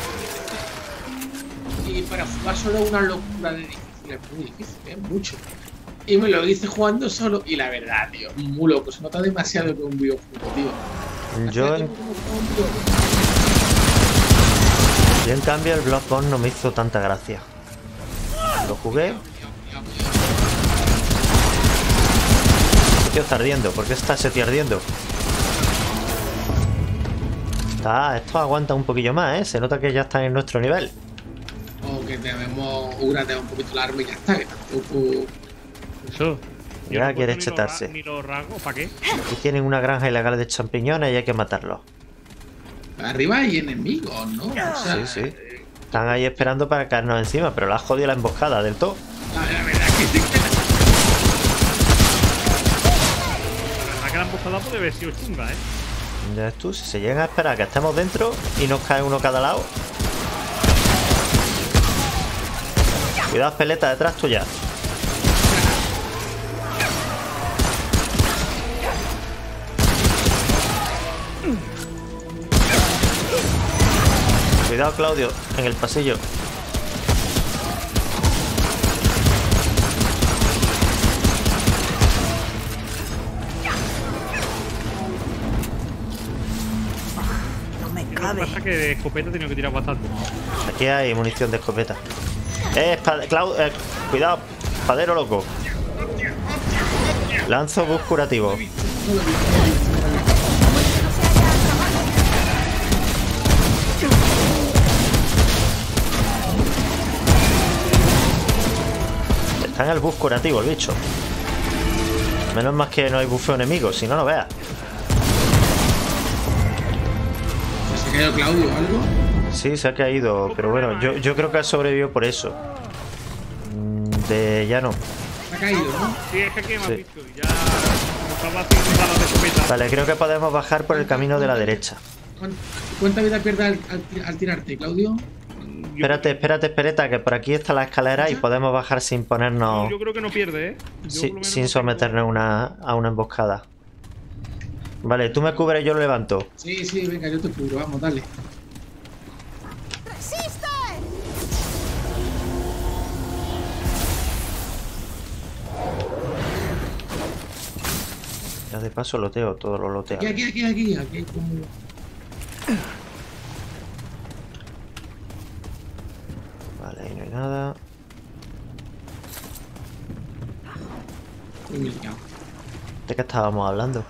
y para jugar solo es una locura de difícil, es muy difícil, es mucho. Y me lo hice jugando solo y la verdad, tío, muy loco, se nota demasiado que un videojuego, tío. Yo en... yo en cambio el Bloodborne no me hizo tanta gracia. Lo jugué. El tío está ardiendo, ¿por qué está ese tío ardiendo? Está, esto aguanta un poquillo más, ¿eh? Se nota que ya están en nuestro nivel. O que debemos gratear un poquito la arma y ya está, que tampoco... Eso. Ya no quiere ni chetarse. Los ni los rasgos, ¿para qué? Aquí tienen una granja ilegal de champiñones y hay que matarlos. Arriba hay enemigos, ¿no? O sea, Sí, sí. Están ahí esperando para caernos encima, pero la has jodido la emboscada del todo. La, la verdad es que sí que... La verdad que la emboscada puede haber sido chunga, ¿eh? Ya ves tú, si se llegan a esperar a que estemos dentro y nos cae uno cada lado. Cuidado, Peleta, detrás tuya. Cuidado, Claudio, en el pasillo. No me Lo que cabe. pasa es que de escopeta he tenido que tirar bastante. Aquí hay munición de escopeta. Eh, espade- Clau- eh, cuidado, espadero loco. Lanzo bus curativo. Está en el bus curativo el bicho. Menos más que no hay bufeo enemigo, si no, no veas. ¿Se ha caído Claudio o algo? Sí, se ha caído, pero bueno, yo, yo creo que ha sobrevivido por eso. Mm, De ya no. Se ha caído, ¿no? Sí, es que aquí me has Sí. visto. Ya. Como estaba haciendo balas de escopeta. Vale, creo que podemos bajar por el camino de la derecha. ¿Cuánta, cuánta vida pierdes al, al, al tirarte, Claudio? Yo Espérate, espérate, espérate, que por aquí está la escalera y podemos bajar sin ponernos... Yo creo que no pierde, ¿eh? Yo si- por lo menos sin no someternos a una, a una emboscada. Vale, tú me cubres y yo lo levanto. Sí, sí, venga, yo te cubro, vamos, dale. ¡Resiste! Ya de paso loteo, todo lo loteo. Aquí, aquí, aquí, aquí, aquí hay como... Vale, ahí no hay nada. Muy liado. ¿De qué estábamos hablando?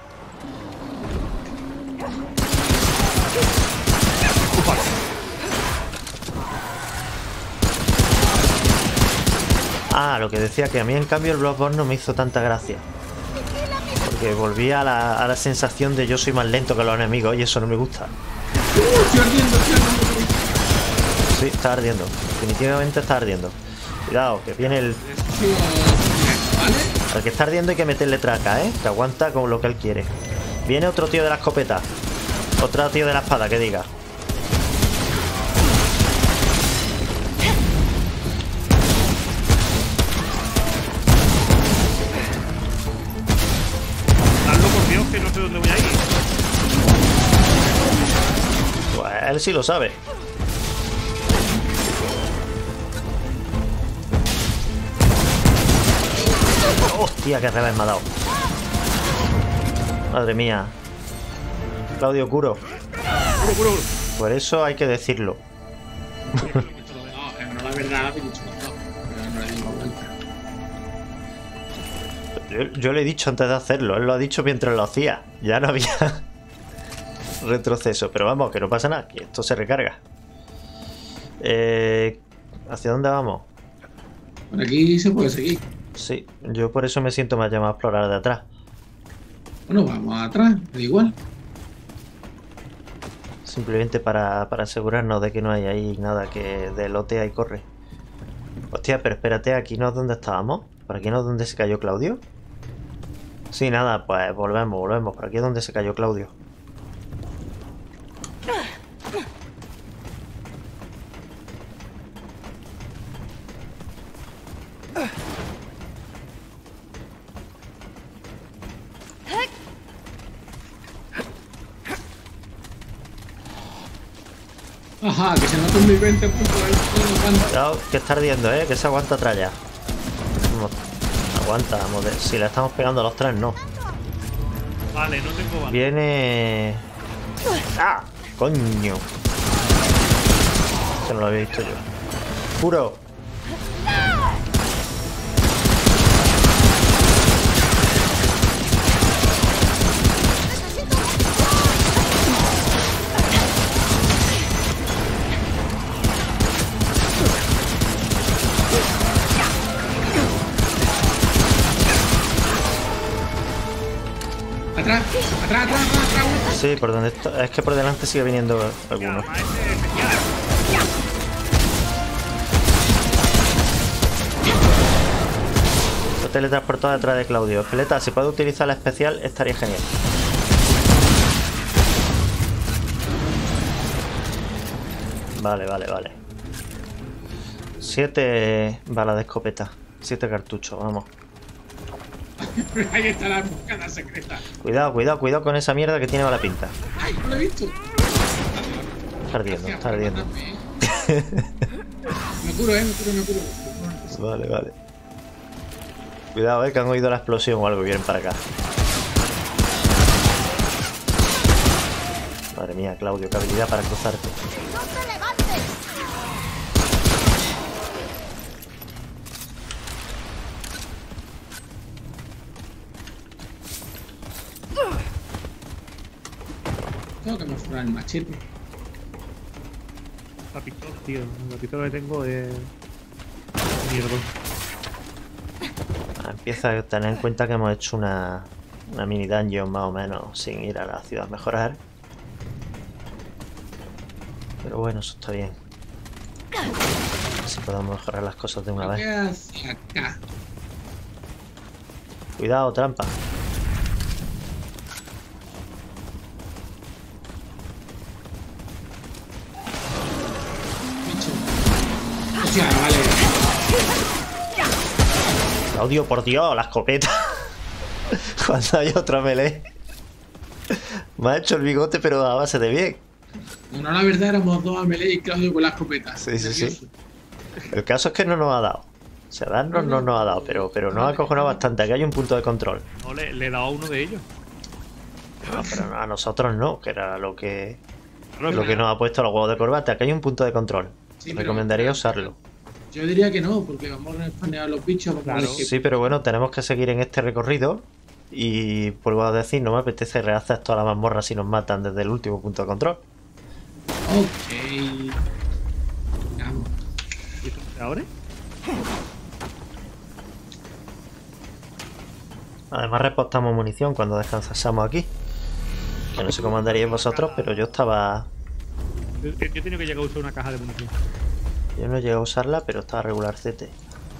Ah, lo que decía, que a mí en cambio el Bloodborne no me hizo tanta gracia. Porque volví a la, a la sensación de yo soy más lento que los enemigos y eso no me gusta. ¡Uh, estoy ardiendo, estoy ardiendo! Sí, está ardiendo. Definitivamente está ardiendo. Cuidado, que viene el... Sí, ¿vale? Al que está ardiendo hay que meterle traca, ¿eh? Que aguanta con lo que él quiere. Viene otro tío de la escopeta. Otro tío de la espada, que diga. Hazlo por Dios, que no sé dónde voy a ir. Él sí lo sabe. Hostia, qué revés me ha dado. Madre mía. Claudio, curo. Curo, curo. Por eso hay que decirlo. No, en la verdad lo he dicho los dos, pero no le digo vuelta. Yo, yo le he dicho antes de hacerlo. Él lo ha dicho mientras lo hacía. Ya no había retroceso. Pero vamos, que no pasa nada. Que esto se recarga. Eh, ¿Hacia dónde vamos? Por aquí se puede seguir. Sí, yo por eso me siento más llamado a explorar de atrás. Bueno, vamos atrás, da igual. Simplemente para, para asegurarnos de que no hay ahí nada que delotea y corre. Hostia, pero espérate, ¿aquí no es donde estábamos? ¿Por aquí no es donde se cayó Claudio? Sí, nada, pues volvemos, volvemos. Por aquí es donde se cayó Claudio. Ajá, que se nota un mil veinte puntos de Cuidado, que está ardiendo, eh, que se aguanta atrás ya. Vamos, aguanta, vamos, de- si le estamos pegando a los tres, no. Vale, no tengo bala. Viene... ¡Ah! ¡Coño! Que no lo había visto yo. ¡Puro! Atrás, atrás, atrás, atrás, atrás. Sí, por donde esto- es que por delante sigue viniendo alguno. Además, ese es especial. Lo he teletransportado detrás de Claudio. Esqueleta, si puede utilizar la especial, estaría genial. Vale, vale, vale. Siete balas de escopeta. Siete cartuchos, vamos. Ahí está la emboscada secreta. Cuidado, cuidado, cuidado con esa mierda que tiene mala pinta. Ay, no lo he visto. Está ardiendo, está ardiendo. Me curo, eh, me curo, me curo. Vale, vale. Cuidado, eh, que han oído la explosión o algo y vienen para acá. Madre mía, Claudio, qué habilidad para cruzarte. ¡No te levantes! Tengo que mejorar el machete. La pistola, tío. La pistola que tengo es. Mierda. Ah, empieza a tener en cuenta que hemos hecho una, una mini dungeon más o menos sin ir a la ciudad a mejorar. Pero bueno, eso está bien. Así podemos mejorar las cosas de una Creo que vez. hacia acá. Cuidado, trampa. Bicho. Hostia, vale. Claudio, por Dios, la escopeta. Cuando hay otra melee. Me ha hecho el bigote, pero a base de bien. No, no, la verdad éramos dos a melee y Claudio con la escopeta. Sí, sí, sí. Nervioso. El caso es que no nos ha dado. O sea, darnos no nos ha dado, pero, pero nos ha acojonado bastante. Aquí hay un punto de control. No, le, le he dado a uno de ellos. No, pero no, a nosotros no, que era lo que No, lo que nos ha puesto los huevos de corbata. Aquí hay un punto de control. Sí, pero- Recomendaría usarlo. Yo diría que no, porque vamos a spanear a los bichos. Vamos Claro. a ver qué- Sí, pero bueno, tenemos que seguir en este recorrido. Y vuelvo a decir, no me apetece rehacer toda la mazmorra si nos matan desde el último punto de control. Ok. Vamos. ¿Y esto se abre? Además repostamos munición cuando descansamos aquí. Que no sé cómo andaríais vosotros, pero yo estaba... Yo, yo he tenido que llegar a usar una caja de munición. Yo no llegué a usarla, pero estaba regular C T.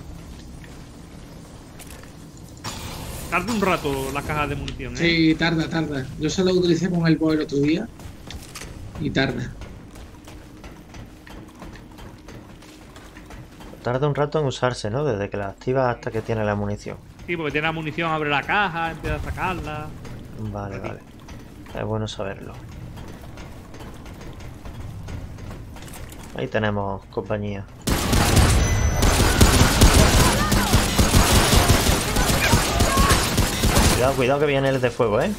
Tarda un rato la caja de munición, ¿eh? Sí, tarda, tarda. Yo se lo utilicé con el boy el otro día. Y tarda. Tarda un rato en usarse, ¿no? Desde que la activas hasta que tiene la munición. Sí, porque tiene la munición, abre la caja, empieza a sacarla. Vale, vale. Es bueno saberlo. Ahí tenemos compañía. Cuidado, cuidado que viene el de fuego, ¿eh?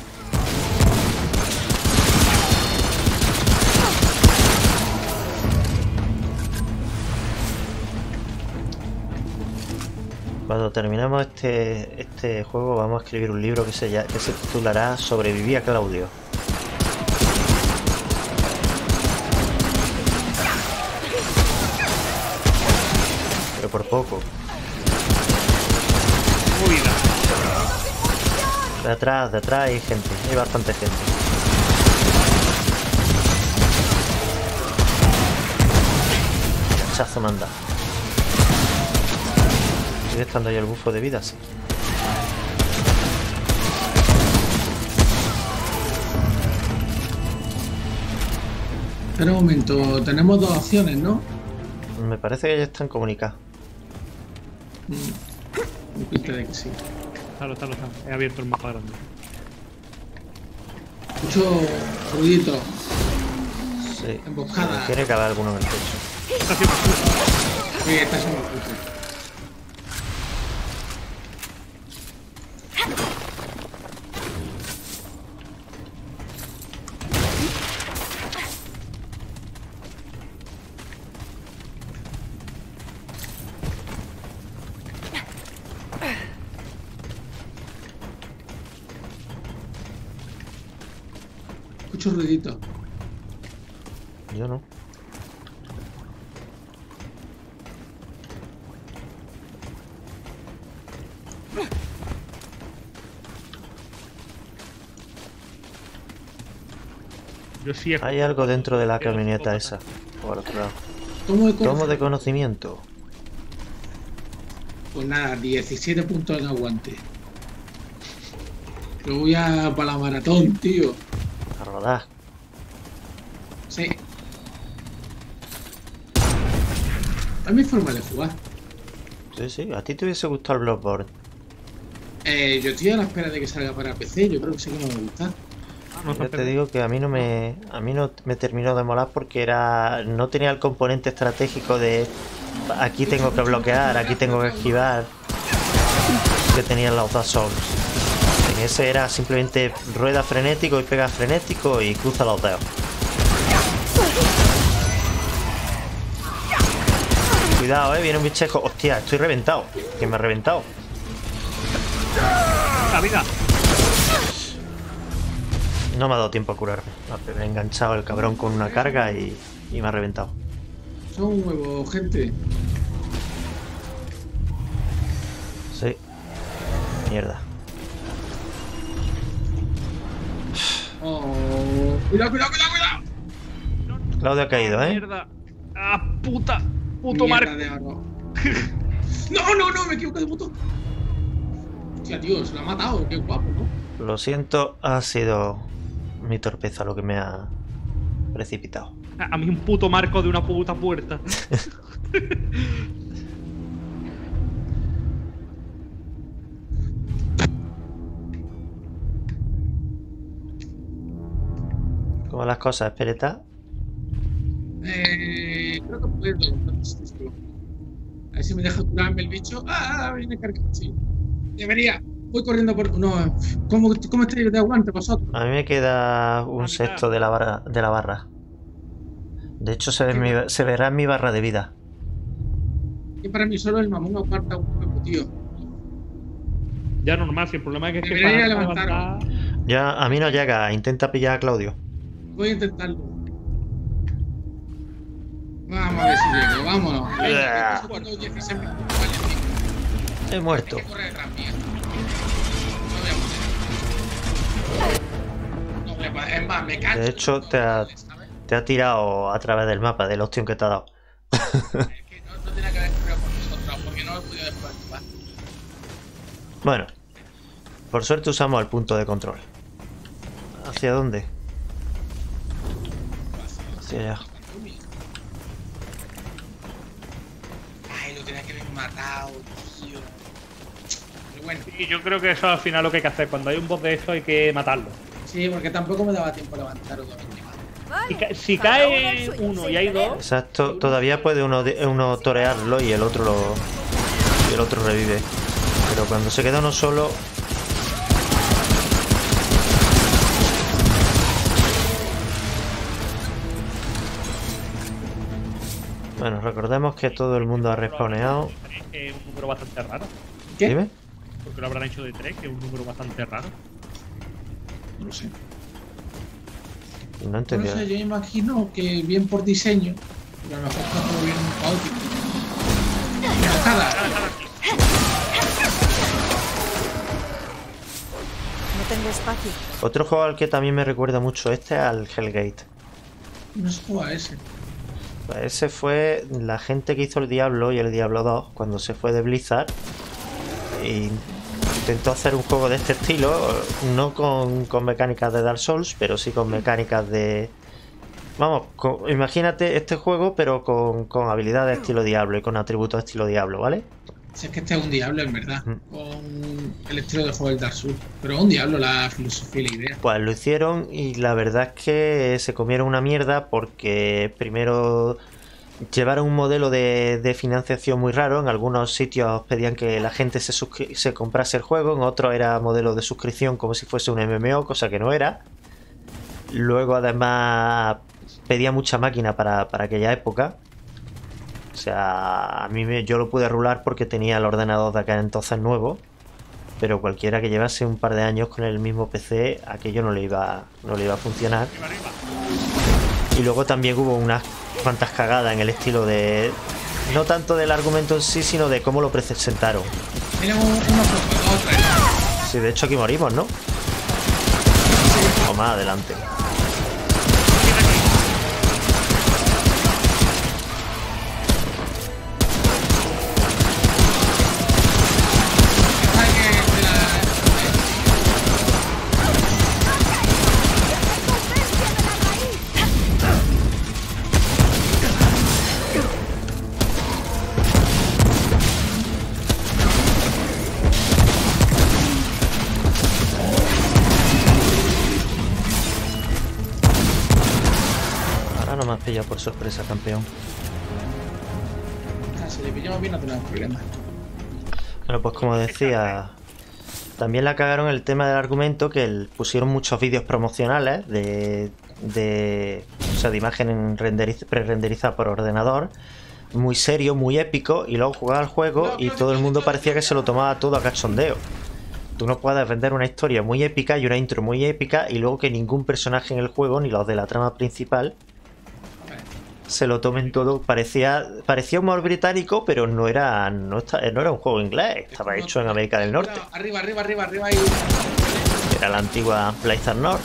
Cuando terminemos este, este juego vamos a escribir un libro que se, ya- que se titulará Sobreviví a Claudio. Pero por poco. Uy, la- De atrás, de atrás hay gente, hay bastante gente. Cachazo manda. ¿Sigue estando ahí el bufo de vida? Sí. Espera un momento, tenemos dos opciones, ¿no? Me parece que ya están comunicados. Mm, me pinta de que sí. Claro, está, está. He abierto el mapa grande. Mucho ruidito. Sí. Emboscada. Tiene que haber alguno en el techo. Está haciendo Sí, está siendo justo. Escucho ruidito. Yo no. Yo sí he... Hay algo dentro de la camioneta esa. Por otro lado. ¿Cómo de Tomo de conocimiento. Pues nada, diecisiete puntos de aguante. Yo voy a para la maratón, tío. A rodar. Sí. Es mi forma de jugar. Sí, sí. ¿A ti te hubiese gustado el Bloodborne? Eh, yo estoy a la espera de que salga para P C. Yo creo que sí que me va a gustar. No, Yo te digo que a mí no me a mí no me terminó de molar porque era no tenía el componente estratégico de aquí tengo que bloquear, aquí tengo que esquivar que tenían los dos Souls. En ese era simplemente rueda frenético y pega frenético y cruza los dedos. Cuidado, eh, viene un bichejo. Hostia, estoy reventado. ¿Quién me ha reventado? ¡La vida! No me ha dado tiempo a curarme. Me he enganchado el cabrón con una carga y, y me ha reventado. Son huevos, gente. Sí. Mierda. Oh. Cuidado, cuidado, cuidado, cuidado. Claudio ha caído, ¿eh? ¡Mierda! ¡Ah, puta! ¡Puto Mierda Marco! de oro. No, no, no, me equivoqué de puto. Hostia, tío, se lo ha matado. Qué guapo, ¿no? Lo siento, ha sido mi torpeza lo que me ha precipitado. A mí un puto marco de una puta puerta. ¿Cómo las cosas, Pereta? Eh, creo que puedo. No sé si- A ver si me deja curarme el bicho. Ah, viene cargado. Sí. Debería. Voy corriendo por. No. ¿Cómo, cómo estáis de aguante vosotros? A mí me queda un mitad. sexto de la barra. De la barra. De hecho, se, ve en mi- se verá en mi barra de vida. Que para mí solo el mamón aparta un poco, tío. Ya normal, si el problema es que... Debería para levantaros. levantar- Ya a mí no llega. Intenta pillar a Claudio. Voy a intentarlo. Vamos a ver si llego. Vámonos. Venga, que cuando dieciséis minutos, vale, tío. He muerto. Hay que correr detrás mía. No voy a poder. No voy a poder. Es más, me canso. De hecho, te ha, ¿sabes? te ha tirado a través del mapa, del opción que te ha dado. Es que no, no tenía que haber corrido por nosotros, porque no lo he podido desconectar. Bueno, por suerte usamos el punto de control. ¿Hacia dónde? Hacia allá. Ay, lo tenía que haber matado, tío. Pero bueno, Y yo creo que eso al final lo que hay que hacer. Cuando hay un boss de eso hay que matarlo. sí, porque tampoco me daba tiempo a levantar otra vez. Si, ca si cae uno y hay dos... Exacto, todavía puede uno, uno torearlo y el otro lo y el otro revive. Pero cuando se queda uno solo... Bueno, recordemos que todo el mundo ha respawneado. Es un número bastante raro. ¿Qué? Dime. Porque lo habrán hecho de tres, que es un número bastante raro. No lo sé. No No entendí. sé, yo imagino que bien por diseño, pero a lo mejor está todo bien caótico. Enojada. No tengo espacio. Otro juego al que también me recuerda mucho este es al Hellgate. No se juega ese. Pues ese fue la gente que hizo el Diablo y el Diablo dos cuando se fue de Blizzard y intentó hacer un juego de este estilo, no con, con mecánicas de Dark Souls, pero sí con mecánicas de... Vamos, con, imagínate este juego pero con, con habilidades de estilo Diablo y con atributos de estilo Diablo, ¿vale? Si es que este es un Diablo, en verdad, Mm. con el estilo de juego del Dark Souls. Pero es un Diablo la filosofía y la idea. Pues lo hicieron y la verdad es que se comieron una mierda porque primero llevaron un modelo de, de financiación muy raro. En algunos sitios pedían que la gente se, se comprase el juego, en otros era modelo de suscripción como si fuese un M M O, cosa que no era. Luego además pedía mucha máquina para, para aquella época. O sea, a mí me, yo lo pude rular porque tenía el ordenador de aquel entonces nuevo. Pero cualquiera que llevase un par de años con el mismo P C, aquello no le iba, no le iba a funcionar. Arriba, arriba. Y luego también hubo unas cuantas cagadas en el estilo de... No tanto del argumento en sí, sino de cómo lo presentaron. Tienen un, unos protocolos. Sí, de hecho aquí morimos, ¿no? O más adelante. Ahora no me has pillado por sorpresa, campeón. Ah, si le pillamos bien no tenemos problemas. Bueno, pues como decía, también la cagaron el tema del argumento, que el- pusieron muchos vídeos promocionales de, de, o sea, de imagen renderiz- pre-renderizada por ordenador, muy serio, muy épico, y luego jugaba al juego y todo el mundo parecía que se lo tomaba todo a cachondeo. Tú no puedes vender una historia muy épica y una intro muy épica y luego que ningún personaje en el juego, ni los de la trama principal, se lo tomen todo. Parecía parecía humor británico, pero no era no, está, no era un juego inglés, estaba hecho en América del Norte. Arriba, arriba, arriba, arriba y... Era la antigua Blizzard North.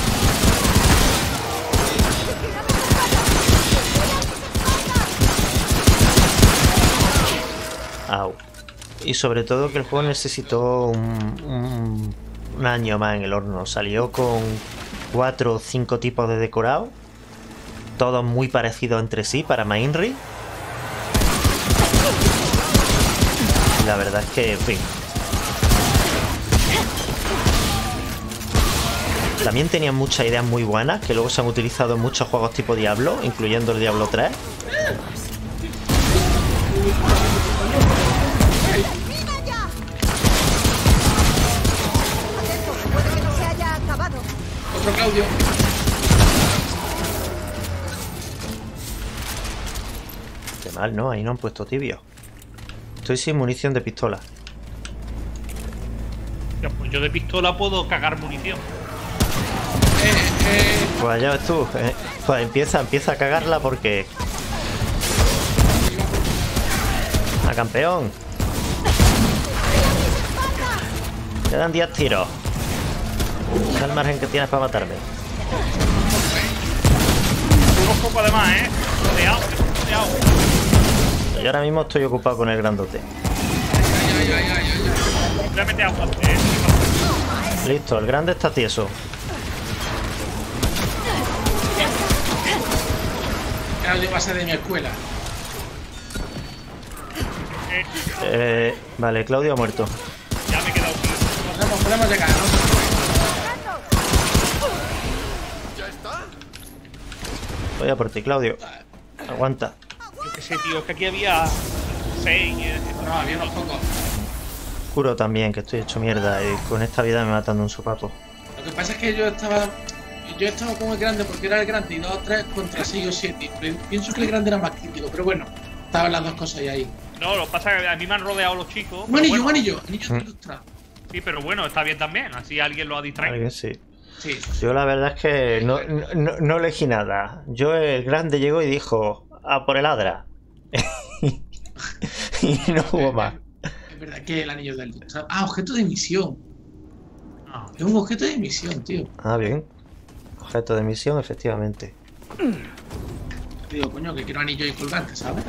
Au. Y sobre todo que el juego necesitó un, un, un año más en el horno. Salió con cuatro o cinco tipos de decorado, todos muy parecidos entre sí para Mainri. Y la verdad es que, en fin. También tenían muchas ideas muy buenas que luego se han utilizado en muchos juegos tipo Diablo, incluyendo el Diablo tres. ¡Mira ya! Atento, puede que no se haya acabado. Otro Claudio. Qué mal, ¿no? Ahí no han puesto tibio. Estoy sin munición de pistola. Ya, pues yo de pistola puedo cagar munición. Eh, eh... Pues allá ves tú. eh. Pues empieza, empieza a cagarla porque... ¡A campeón! Quedan diez tiros. Es el margen que tienes para matarme. Un poco además, ¿eh? Rodeado, rodeado. Yo ahora mismo estoy ocupado con el grandote. Ay, ay, ay, ay, ay. Voy a meter agua. Eh, Listo, el grande está tieso. Claudio va a ser de mi escuela. eh, Eh, vale, Claudio ha muerto. ya me he quedado aquí. Podemos, podemos llegar, ¿no? Voy a por ti, Claudio. Aguanta. Yo qué sé, tío, es que aquí había seis. eh, No, había unos pocos. Curo también, que estoy hecho mierda y con esta vida me matan de un sopapo. Lo que pasa es que yo estaba. Yo estaba como el grande porque era el grande y dos o tres contra seis o siete. Pienso que el grande era más crítico, pero bueno, estaban las dos cosas ahí. ahí. No, lo que pasa es que a mí me han rodeado los chicos. Un pero anillo, bueno, un anillo, anillo Mm. ilustrado. Sí, pero bueno, está bien también. Así alguien lo ha distraído. Alguien sí. Sí, eso sí. Yo la verdad es que no, no, no elegí nada. Yo el grande llegó y dijo, a por el Adra. Y no hubo más. Es verdad que el anillo del. Ah, objeto de misión. Ah, Es un objeto de misión, tío. Ah, bien. Objeto de misión, efectivamente. Digo, coño, que quiero anillo y colgante, ¿sabes?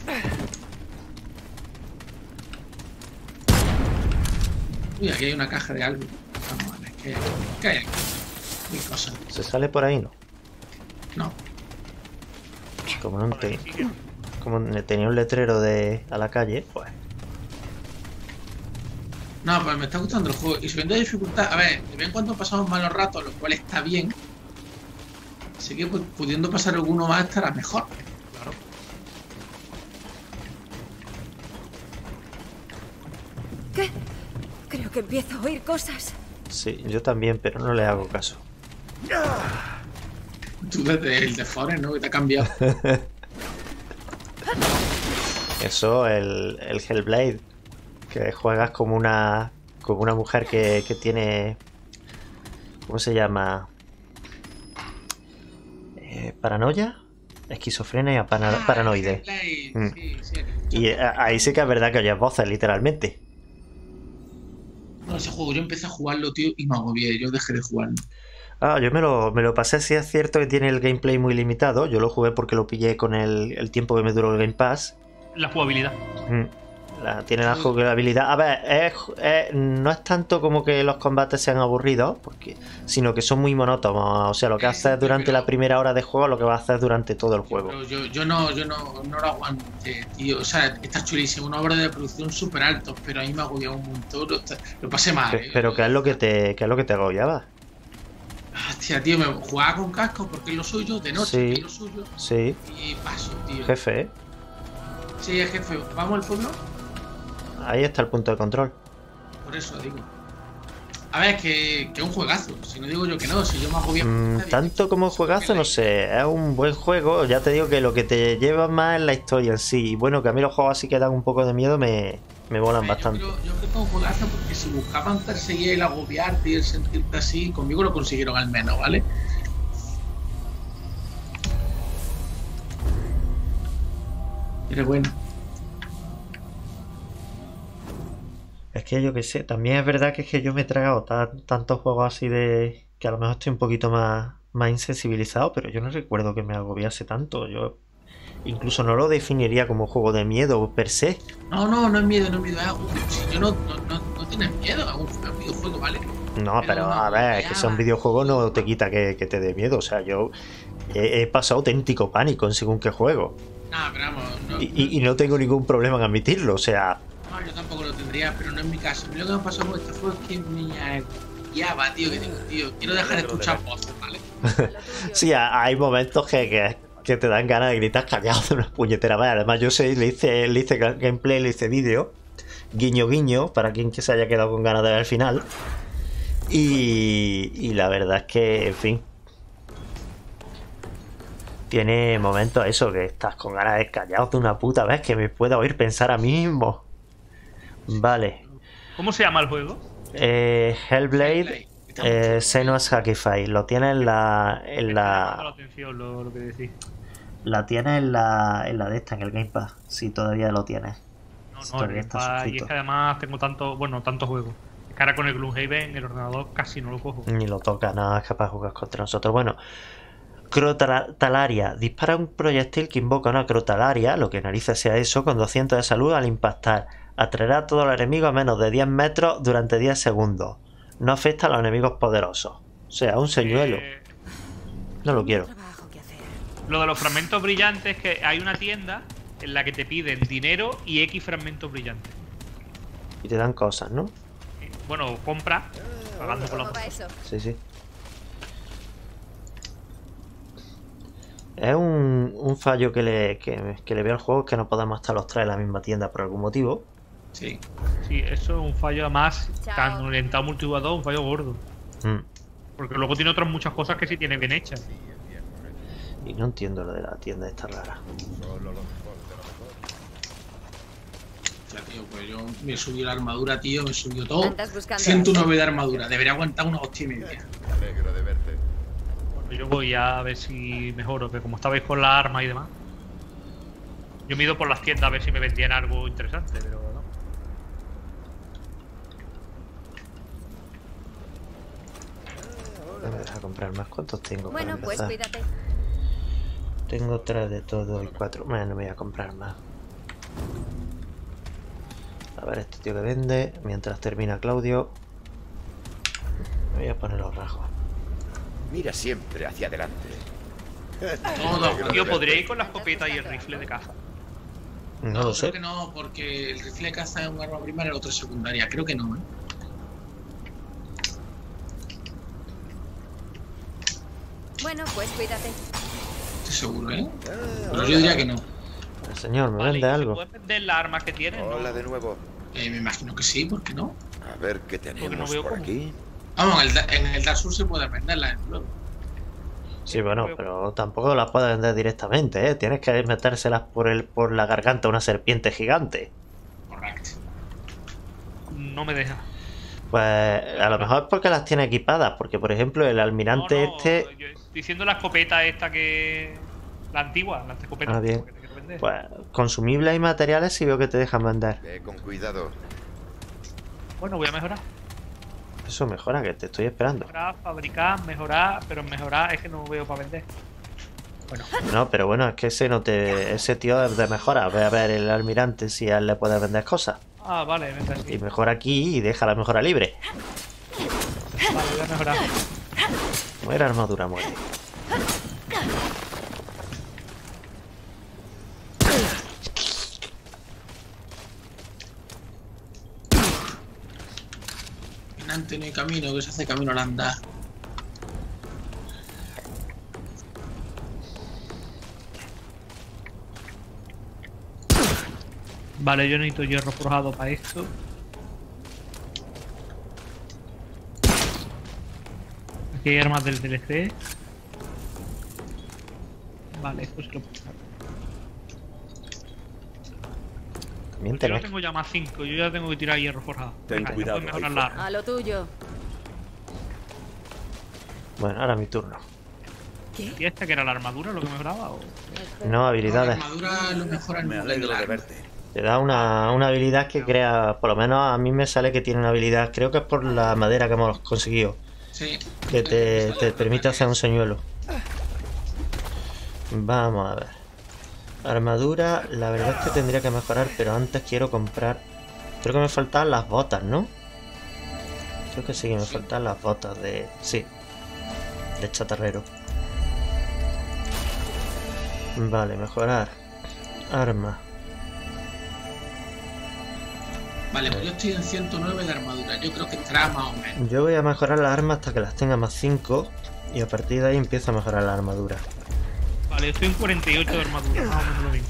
Uy, aquí hay una caja de algo. Vamos a ver, ¿qué, qué hay aquí? Mil cosas. ¿Se sale por ahí? No. No. Como no por ahí te- sí que- como tenía un letrero de a la calle, pues. No, pues me está gustando el juego. Y subiendo de dificultad, a ver, de vez en cuando pasamos malos ratos, lo cual está bien. Así que pues, pudiendo pasar alguno más estará mejor. Claro. ¿Qué? Creo que empiezo a oír cosas. Sí, yo también, pero no le hago caso. Tú desde el de Forest, ¿no? Que te ha cambiado. Eso, el, el Hellblade. Que juegas como una. Como una mujer que, que tiene. ¿Cómo se llama? Eh, ¿Paranoia? Esquizofrenia pana- Ah, paranoide. Hellblade, Mm. sí, sí, Y eh, ahí sí que es verdad que oyes voces, literalmente. No, ese juego yo empecé a jugarlo, tío, y me agobié. Yo dejé de jugarlo. Ah, yo me lo, me lo pasé, sí es cierto que tiene el gameplay muy limitado. Yo lo jugué porque lo pillé con el, el tiempo que me duró el Game Pass. La jugabilidad. Mm. La, tiene la jugabilidad. A ver, es, es- no es tanto como que los combates sean aburridos, porque, sino que son muy monótonos. O sea, lo que Sí, haces durante pero- la primera hora de juego, lo que vas a hacer durante todo el juego. Pero yo, yo no, yo no, no lo aguanté, tío. O sea, está chulísimo, una obra de producción súper alto, pero a mí me agobiaba un montón. Lo, lo pasé mal. Pe- eh. Pero ¿qué es lo que te, qué es lo que te agobiaba? Hostia, tío, me jugaba con casco porque es lo suyo, de noche, Sí. que es lo suyo. Sí, Y paso, tío. jefe, ¿eh? Sí, es jefe. ¿Vamos al pueblo? Ahí está el punto de control. Por eso digo. A ver, que, que es un juegazo. Si no digo yo que no, si yo me agobio. Mm, tanto como juegazo, no sé, es un buen juego. Ya te digo que lo que te lleva más es la historia en sí. Y bueno, que a mí los juegos así que dan un poco de miedo me, me molan bastante. Yo creo, yo creo que es un juegazo porque si buscaban perseguir el agobiarte y el sentirte así, conmigo lo consiguieron al menos, ¿vale? Pero bueno. Es que yo que sé, también es verdad que es que yo me he tragado tan- tantos juegos así de que a lo mejor estoy un poquito más, más insensibilizado, pero yo no recuerdo que me agobiase tanto. Yo incluso no lo definiría como juego de miedo per se. No, no, no es miedo, no es miedo. Es algo- si yo no, no, no, no tienes miedo, es un, es un videojuego, ¿vale? No, Pero pero no, a ver, es ya que sea un va. videojuego no te quita que, que te dé miedo. O sea, yo he, he pasado auténtico pánico en según qué juego. No, pero vamos, no, Y, y- y no tengo ningún problema en admitirlo. O sea, no, yo tampoco lo tendría, pero no es mi caso. A mí lo que me pasó con este juego es que me agobiaba, tío, que digo, tío, quiero dejar de escuchar voces, ¿vale? sí, ha- hay momentos que, que, que te dan ganas de gritar callado de una puñetera vez. Además, yo sé, le hice, le hice ga- gameplay, le hice vídeo, guiño guiño, para quien que se haya quedado con ganas de ver el final. Y, y la verdad es que, en fin, tiene momentos eso, que estás con ganas de callado de una puta vez, que me pueda oír pensar a mí mismo. Vale. ¿Cómo se llama el juego? Eh, Hellblade, Está eh, muy chulo. Senua's Sacrifice. Lo tiene en la... En Me llama la la atención lo, lo que decís. La tienes en la, en la de esta, en el Game Pass. Si todavía lo tienes. No, Si no, todavía el está Game Pass, y suscrito. es que además tengo tanto, bueno, tantos juegos. Es que ahora con el Gloomhaven, el ordenador casi no lo cojo. Ni lo toca, nada es capaz de jugar contra nosotros. Bueno, Crotalaria. Dispara un proyectil que invoca una Crotalaria, lo que narices sea eso, con doscientos de salud al impactar. Atraerá a todos los enemigos a menos de diez metros durante diez segundos. No afecta a los enemigos poderosos. O sea, un señuelo. Eh, No lo quiero. Trabajo que hacer. lo de los fragmentos brillantes, que hay una tienda en la que te piden dinero y X fragmentos brillantes. Y te dan cosas, ¿no? Eh, Bueno, compra, pagando por la ¿Cómo va eso? Sí, sí. Es un, un fallo que le, que, que le veo al juego, es que no podamos estar los tres en la misma tienda por algún motivo. Sí. Sí, eso es un fallo además Chao. tan orientado a multijugador, un fallo gordo. Mm. Porque luego tiene otras muchas cosas que sí tiene bien hechas. Y no entiendo lo de la tienda esta rara. Ya, tío, pues yo me subió la armadura, tío, me subió todo. Andas buscando ciento nueve arte. de armadura, debería aguantar una hostia y media. Me alegro de verte. Bueno, yo voy a ver si mejoro, que como estabais con la arma y demás. Yo me he ido por las tiendas a ver si me vendían algo interesante, pero no. No me deja comprar más. ¿Cuántos tengo? Bueno, para pues empezar? cuídate. Tengo tres de todo y cuatro. Bueno, no me voy a comprar más. A ver, este tío que vende. Mientras termina Claudio. Me voy a poner los rasgos. Mira siempre hacia adelante. Todo. Tío, ¿podría ir con la escopeta y el rifle de caza? No, No, lo creo sé. que no, porque el rifle de caza es un arma primaria y el otro es secundaria. Creo que no, ¿eh? Bueno, pues cuídate. Estoy seguro, ¿eh? Pero yo diría que no. El señor, ¿me Vale, vende ¿y se algo? pueden vender las armas que tienen? ¿no? Hola de nuevo. Eh, me imagino que sí, ¿por qué no? A ver qué no tenemos veo por cómo. aquí. Vamos, en el, Da- en el Dark Souls se puede venderla luego. Sí, bueno, pero tampoco las puedes vender directamente, ¿eh? Tienes que metérselas por el por la garganta a una serpiente gigante. Correcto. No me deja. Pues a lo mejor es porque las tiene equipadas, porque por ejemplo el almirante No, no, este... yo estoy diciendo la escopeta esta que... La antigua, la escopeta Ah, bien. antigua que te quiero vender. Pues consumibles y materiales sí veo que te dejan vender. Ve con cuidado. Bueno, voy a mejorar. Eso mejora, que te estoy esperando. Mejorar, fabricar, mejorar, pero mejorar es que no veo para vender. Bueno, No, pero bueno, es que ese no te... Ese tío es de mejora. Ve a ver el almirante si a él le puedes vender cosas. ah, vale, venga, sí. Y mejora aquí y deja la mejora libre. Vale, voy a mejorar. Muere armadura, muere. Antes no hay camino, que se hace camino al andar. Vale, yo necesito hierro forjado para esto. Aquí hay armas del D L C. Vale, esto se lo puedo usar. También Yo no tenés... tengo ya más cinco, yo ya tengo que tirar hierro forjado. Ten Venga, ya cuidado, puedo mejorar ahí la fuera. arma. A lo tuyo. Bueno, ahora mi turno. ¿Y esta que era la armadura lo que mejoraba? O... No, La habilidades. armadura lo mejora el Me nivel alegro del de arma. verte. Te da una, una habilidad que crea... Por lo menos a mí me sale que tiene una habilidad... Creo que es por la madera que hemos conseguido. Sí. Que te, te permite hacer un señuelo. Vamos a ver. Armadura, la verdad es que tendría que mejorar, pero antes quiero comprar... Creo que me faltaban las botas, ¿no? Creo que sí que me Sí. faltan las botas de... Sí. De chatarrero. Vale, mejorar. Arma. Vale, pues yo estoy en ciento nueve de armadura. Yo creo que estará más o menos. Yo voy a mejorar las armas hasta que las tenga más cinco. Y a partir de ahí empiezo a mejorar la armadura. Vale, yo estoy en cuarenta y ocho de armadura, más o menos lo mismo.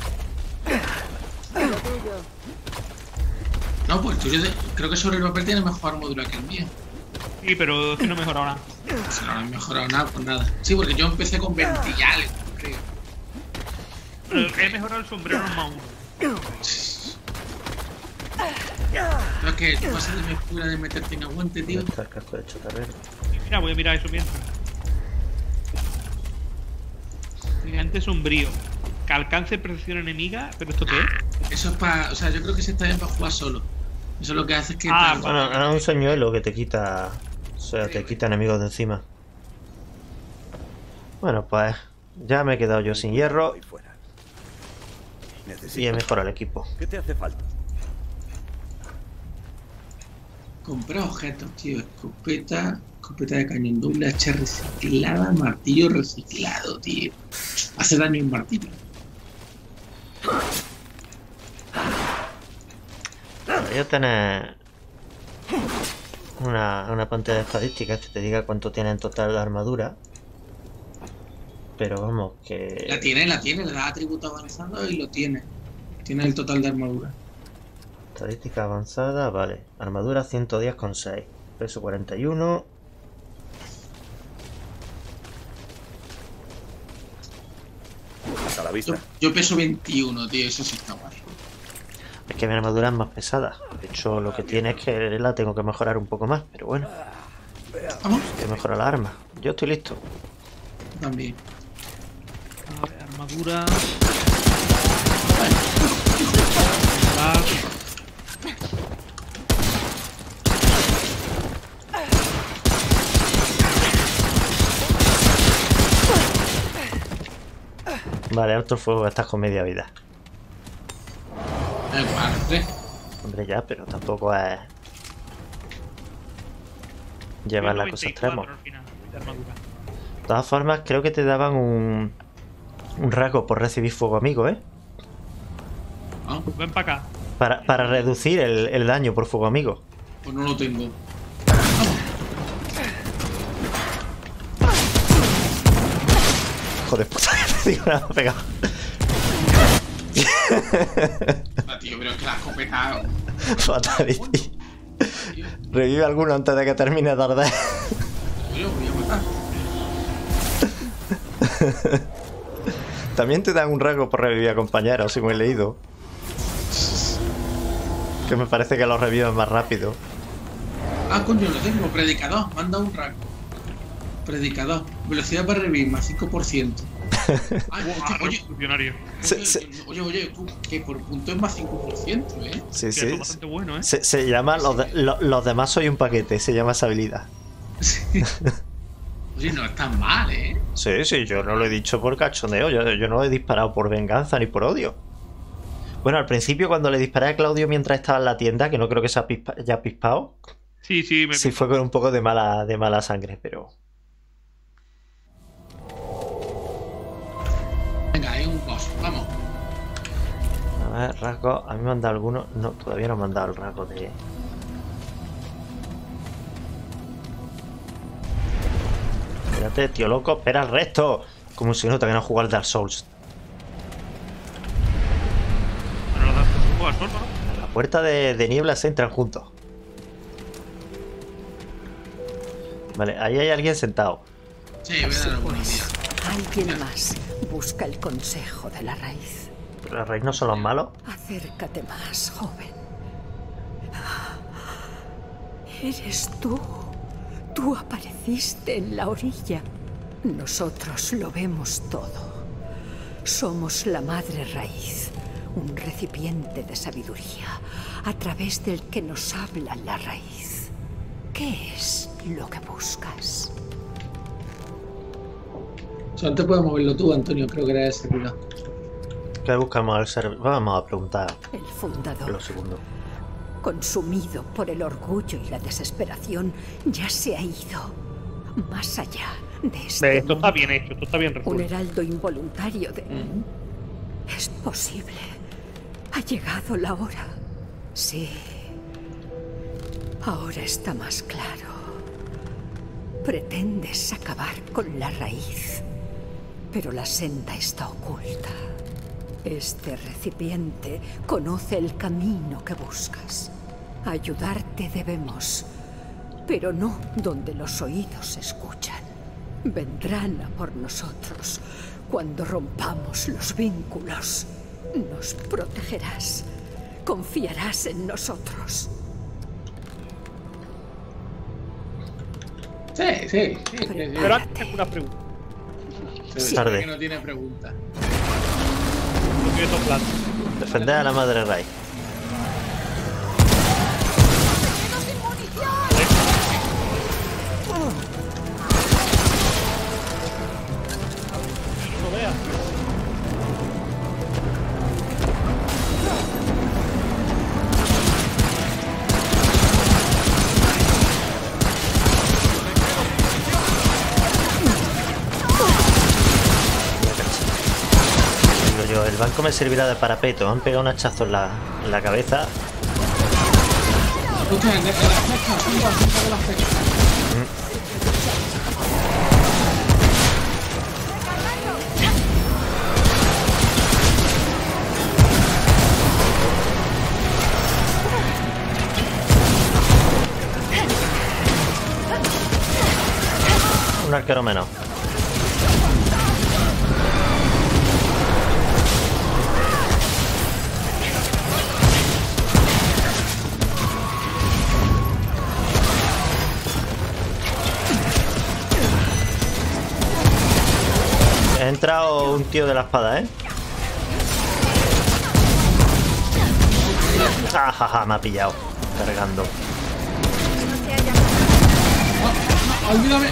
A lo tuyo. No, pues tú, yo te- creo que sobre el papel tiene mejor armadura que el mío. Sí, pero es que no he mejorado nada. Si no han mejorado nada, pues nada. Sí, porque yo empecé con veinte y algo, creo. Pero he mejorado el sombrero en más uno. Pero es que tú vas a tener cura de meterte en aguante, tío. ¿Dónde está el casco de chatarrero? Y mira, voy a mirar eso mientras. Gigante sombrío. Que alcance precisión enemiga, pero ¿esto qué es? Eso es para. O sea, yo creo que se está bien para jugar solo. Eso lo que hace es que. Ah, te- Bueno, era un señuelo que te quita... O sea, te quita enemigos de encima. Bueno, pues... Ya me he quedado yo sin hierro. Ahí fuera. Y he Necesito. mejorado el equipo. ¿Qué te hace falta? Comprar objetos, tío. Escopeta. Escopeta de cañón doble, hacha reciclada, martillo reciclado, tío. Hace daño un martillo. Voy a tener... Una, una pantalla de estadísticas que te diga cuánto tiene en total la armadura. Pero vamos, que... La tiene, la tiene, le da atributo avanzado y lo tiene. Tiene el total de armadura. Estadística avanzada, vale. Armadura ciento diez con seis. Peso cuarenta y uno. A la Yo, vista. yo peso veintiuno, tío, eso sí está guay. Es que mi armadura es más pesada. De hecho, lo que tiene es que la tengo que mejorar un poco más. Pero bueno, Vamos, que mejora la arma. Yo estoy listo. también. A ver, armadura. Vale, alto el fuego, estás con media vida. Da igual, tres. Hombre, ya, pero tampoco es... llevar la cosa extremo. al final, de armadura. De todas formas, creo que te daban un... un rasgo por recibir fuego amigo, ¿eh? Ah, Ven para acá. Para, para reducir el, el daño por fuego amigo. pues no lo tengo. Joder, puta, digo, me ha pegado. Ah, tío, pero es que la escopeta... Fatality. Tío, Revive alguno antes de que termine de arder. yo voy a matar. También te dan un rasgo por revivir a compañeros, según he leído. Que me parece que los reviven más rápido. Ah, coño, lo tengo. Predicador. Manda un rango. Predicador. Velocidad para revivir más cinco por ciento. Ah, Ah, oye, funcionario. Se- oye, se- oye, oye, tú, que por punto es más cinco por ciento, ¿eh? Sí, Sí, sí. es bastante bueno, ¿eh? Se, se llama los, de- lo- los demás soy un paquete, se llama esa habilidad. Oye, no es tan mal, ¿eh? Sí, sí, yo no lo he dicho por cachondeo, yo, yo no lo he disparado por venganza ni por odio. Bueno, al principio cuando le disparé a Claudio mientras estaba en la tienda, que no creo que se haya pispado, Sí, sí, me sí fue con un poco de mala, de mala sangre, pero... Venga, hay un boss. Vamos. A ver, rasgo, a mí me han dado alguno. No, todavía no me han dado el rasgo de... Espérate, tío loco, espera el resto. Como si nota que no jugar Dark Souls. Bueno, lo das un poco al sol, ¿no? La puerta de, de niebla se entran juntos. Vale, ahí hay alguien sentado. Sí, voy a dar alguna idea. Alguien más busca el consejo de la raíz. Pero los reyes no son los malos. Acércate más, joven. Eres tú. Tú apareciste en la orilla. Nosotros lo vemos todo. Somos la madre raíz, un recipiente de sabiduría a través del que nos habla la raíz. ¿Qué es lo que buscas? Solamente puedes moverlo tú, Antonio. Creo que era ese cuidado. ¿Qué buscamos al ser? Vamos a preguntar El en fundador, los segundos. consumido por el orgullo y la desesperación, ya se ha ido más allá de este Ve, esto está mundo. bien hecho, esto está bien Un resuelto. heraldo involuntario de... Es posible. Ha llegado la hora. Sí. Ahora está más claro. Pretendes acabar con la raíz, pero la senda está oculta. Este recipiente conoce el camino que buscas. Ayudarte debemos, pero no donde los oídos escuchan. Vendrán a por nosotros cuando rompamos los vínculos. Nos protegerás. Confiarás en nosotros. Sí, sí, sí. sí, sí. Pero antes tengo una pregunta. Se ve Tarde. que no tiene pregunta. No tiene dos platos. Defender a la madre Ray. No lo veas. Digo yo, el banco me servirá de parapeto. Me han pegado un hachazo en la, en la cabeza. Escucha, en las flechas, cinco, cinco de las flechas. Un arquero menos. Ha entrado un tío de la espada, ¿eh? Ah, ja, ja, me ha pillado. Cargando. ¡Ah, olvídame!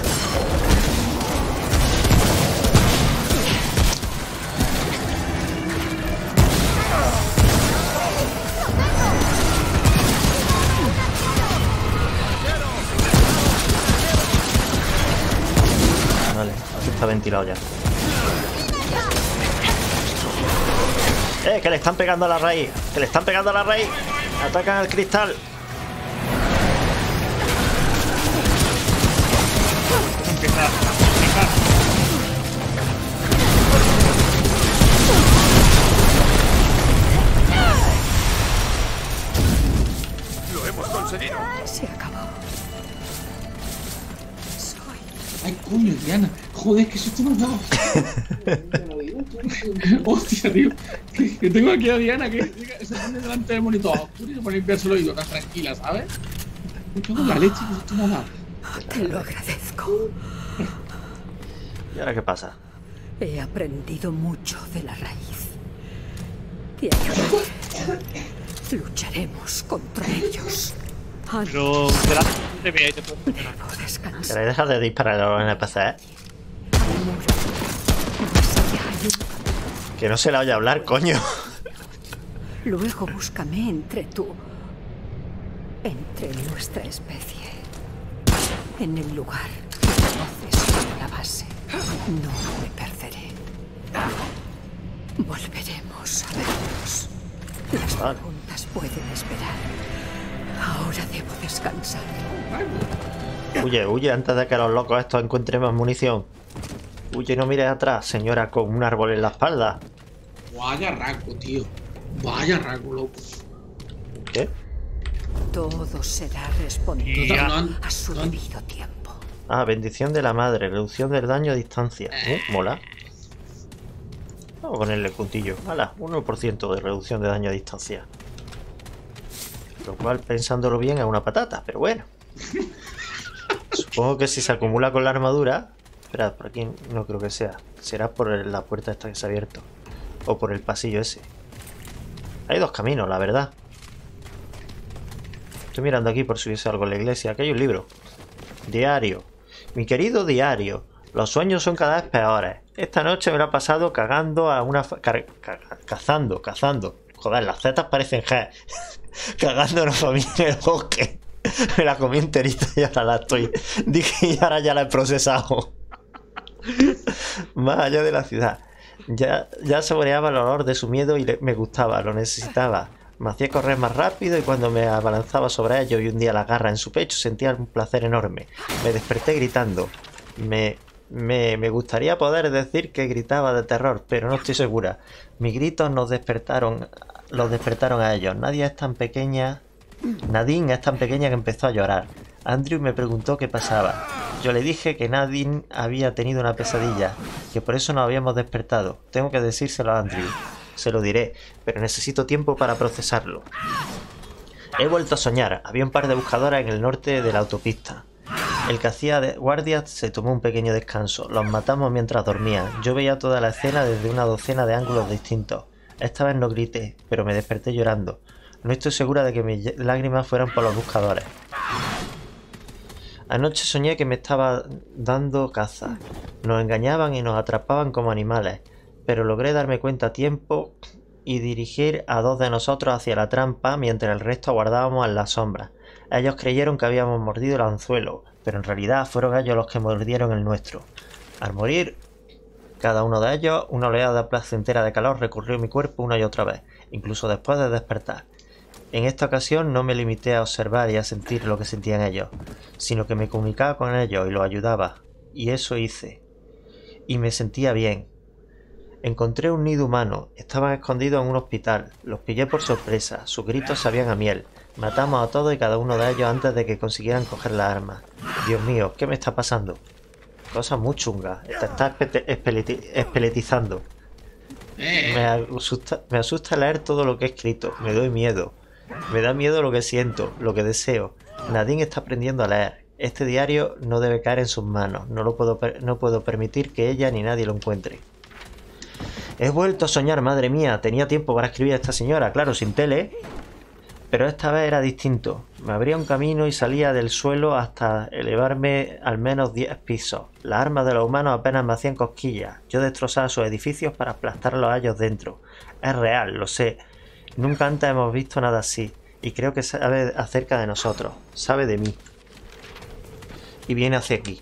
Vale, aquí está ventilado ya. ¡Eh! ¡Que le están pegando a la raíz! ¡Que le están pegando a la raíz! ¡Atacan al cristal! Empieza a picar. ¡Lo hemos conseguido! Se acabó. Soy. ¡Ay, coño, Diana! Joder, que susto me has dado. Hostia, tío. Que, que tengo aquí a Diana que que se pone delante del monitor oscuro y se pone a limpiarse el oído, tan tranquila, ¿sabes? Me cago en la leche, que susto me has dado. Te lo agradezco. ¿Y ahora qué pasa? He aprendido mucho de la raíz. Te ayudaré. Lucharemos contra ellos. Pero delante de mí ahí te puedo funcionar. Debo descansar. ¿Queréis dejar de disparar a los N P C? Al muro. Más allá hay un camino. Que no se la oye hablar, coño. Luego búscame entre tú. Entre nuestra especie. En el lugar que conoces como la base. No me perderé. Volveremos a vernos. Las Vale. preguntas pueden esperar. Ahora debo descansar. Huye, huye antes de que los locos estos encuentren más munición. Huye, no mires atrás, señora, con un árbol en la espalda. Vaya raco, tío. Vaya raco, loco. ¿Qué? Todo será respondido Ya. No, no, a su no. debido tiempo. Ah, bendición de la madre, reducción del daño a distancia. ¿Eh? Mola. Vamos a ponerle puntillo. Hala, uno por ciento de reducción de daño a distancia. Lo cual, pensándolo bien, es una patata, pero bueno. Supongo que si se acumula con la armadura... Espera, por aquí no creo que sea. Será por el- la puerta esta que se ha abierto. O por el pasillo ese. Hay dos caminos, la verdad. Estoy mirando aquí por si hubiese algo en la iglesia. Aquí hay un libro. Diario. Mi querido diario. Los sueños son cada vez peores. Esta noche me lo he pasado cagando a una... fa- car- ca- cazando, cazando. Joder, las zetas parecen G. Cagando a una familia en el bosque. Me la comí enterita y ahora la estoy... Dije y ahora ya la he procesado. Más allá de la ciudad. Ya, ya saboreaba el olor de su miedo y le- me gustaba, lo necesitaba. Me hacía correr más rápido y cuando me abalanzaba sobre ellos y hundía la garra en su pecho sentía un placer enorme. Me desperté gritando. Me, me, me gustaría poder decir que gritaba de terror, pero no estoy segura. Mis gritos nos despertaron, los despertaron a ellos. Nadie es tan pequeña... Nadine es tan pequeña que empezó a llorar. Andrew me preguntó qué pasaba. Yo le dije que Nadine había tenido una pesadilla, que por eso nos habíamos despertado. Tengo que decírselo a Andrew. Se lo diré, pero necesito tiempo para procesarlo. He vuelto a soñar. Había un par de buscadoras en el norte de la autopista. El que hacía de guardia se tomó un pequeño descanso. Los matamos mientras dormían. Yo veía toda la escena desde una docena de ángulos distintos. Esta vez no grité, pero me desperté llorando. No estoy segura de que mis lágrimas fueran por los buscadores. Anoche soñé que me estaba dando caza. Nos engañaban y nos atrapaban como animales, pero logré darme cuenta a tiempo y dirigir a dos de nosotros hacia la trampa mientras el resto aguardábamos en las sombras. Ellos creyeron que habíamos mordido el anzuelo, pero en realidad fueron ellos los que mordieron el nuestro. Al morir cada uno de ellos, una oleada placentera de calor recorrió mi cuerpo una y otra vez, incluso después de despertar. En esta ocasión no me limité a observar y a sentir lo que sentían ellos, sino que me comunicaba con ellos y los ayudaba, y eso hice. Y me sentía bien. Encontré un nido humano, estaban escondidos en un hospital, los pillé por sorpresa, sus gritos sabían a miel. Matamos a todos y cada uno de ellos antes de que consiguieran coger las armas. Dios mío, ¿qué me está pasando? Cosas muy chungas. Te está espe- espeleti- espeletizando. Eh, Me asusta, me asusta leer todo lo que he escrito. Me doy miedo. Me da miedo lo que siento, lo que deseo. Nadine está aprendiendo a leer. Este diario no debe caer en sus manos. No lo puedo, per- no puedo permitir que ella ni nadie lo encuentre. He vuelto a soñar, madre mía. Tenía tiempo para escribir a esta señora, claro, sin tele. Pero esta vez era distinto. Me abría un camino y salía del suelo hasta elevarme al menos diez pisos. Las armas de los humanos apenas me hacían cosquillas. Yo destrozaba sus edificios para aplastarlos a ellos dentro. Es real, lo sé. Nunca antes hemos visto nada así. Y creo que sabe acerca de nosotros. Sabe de mí. Y viene hacia aquí.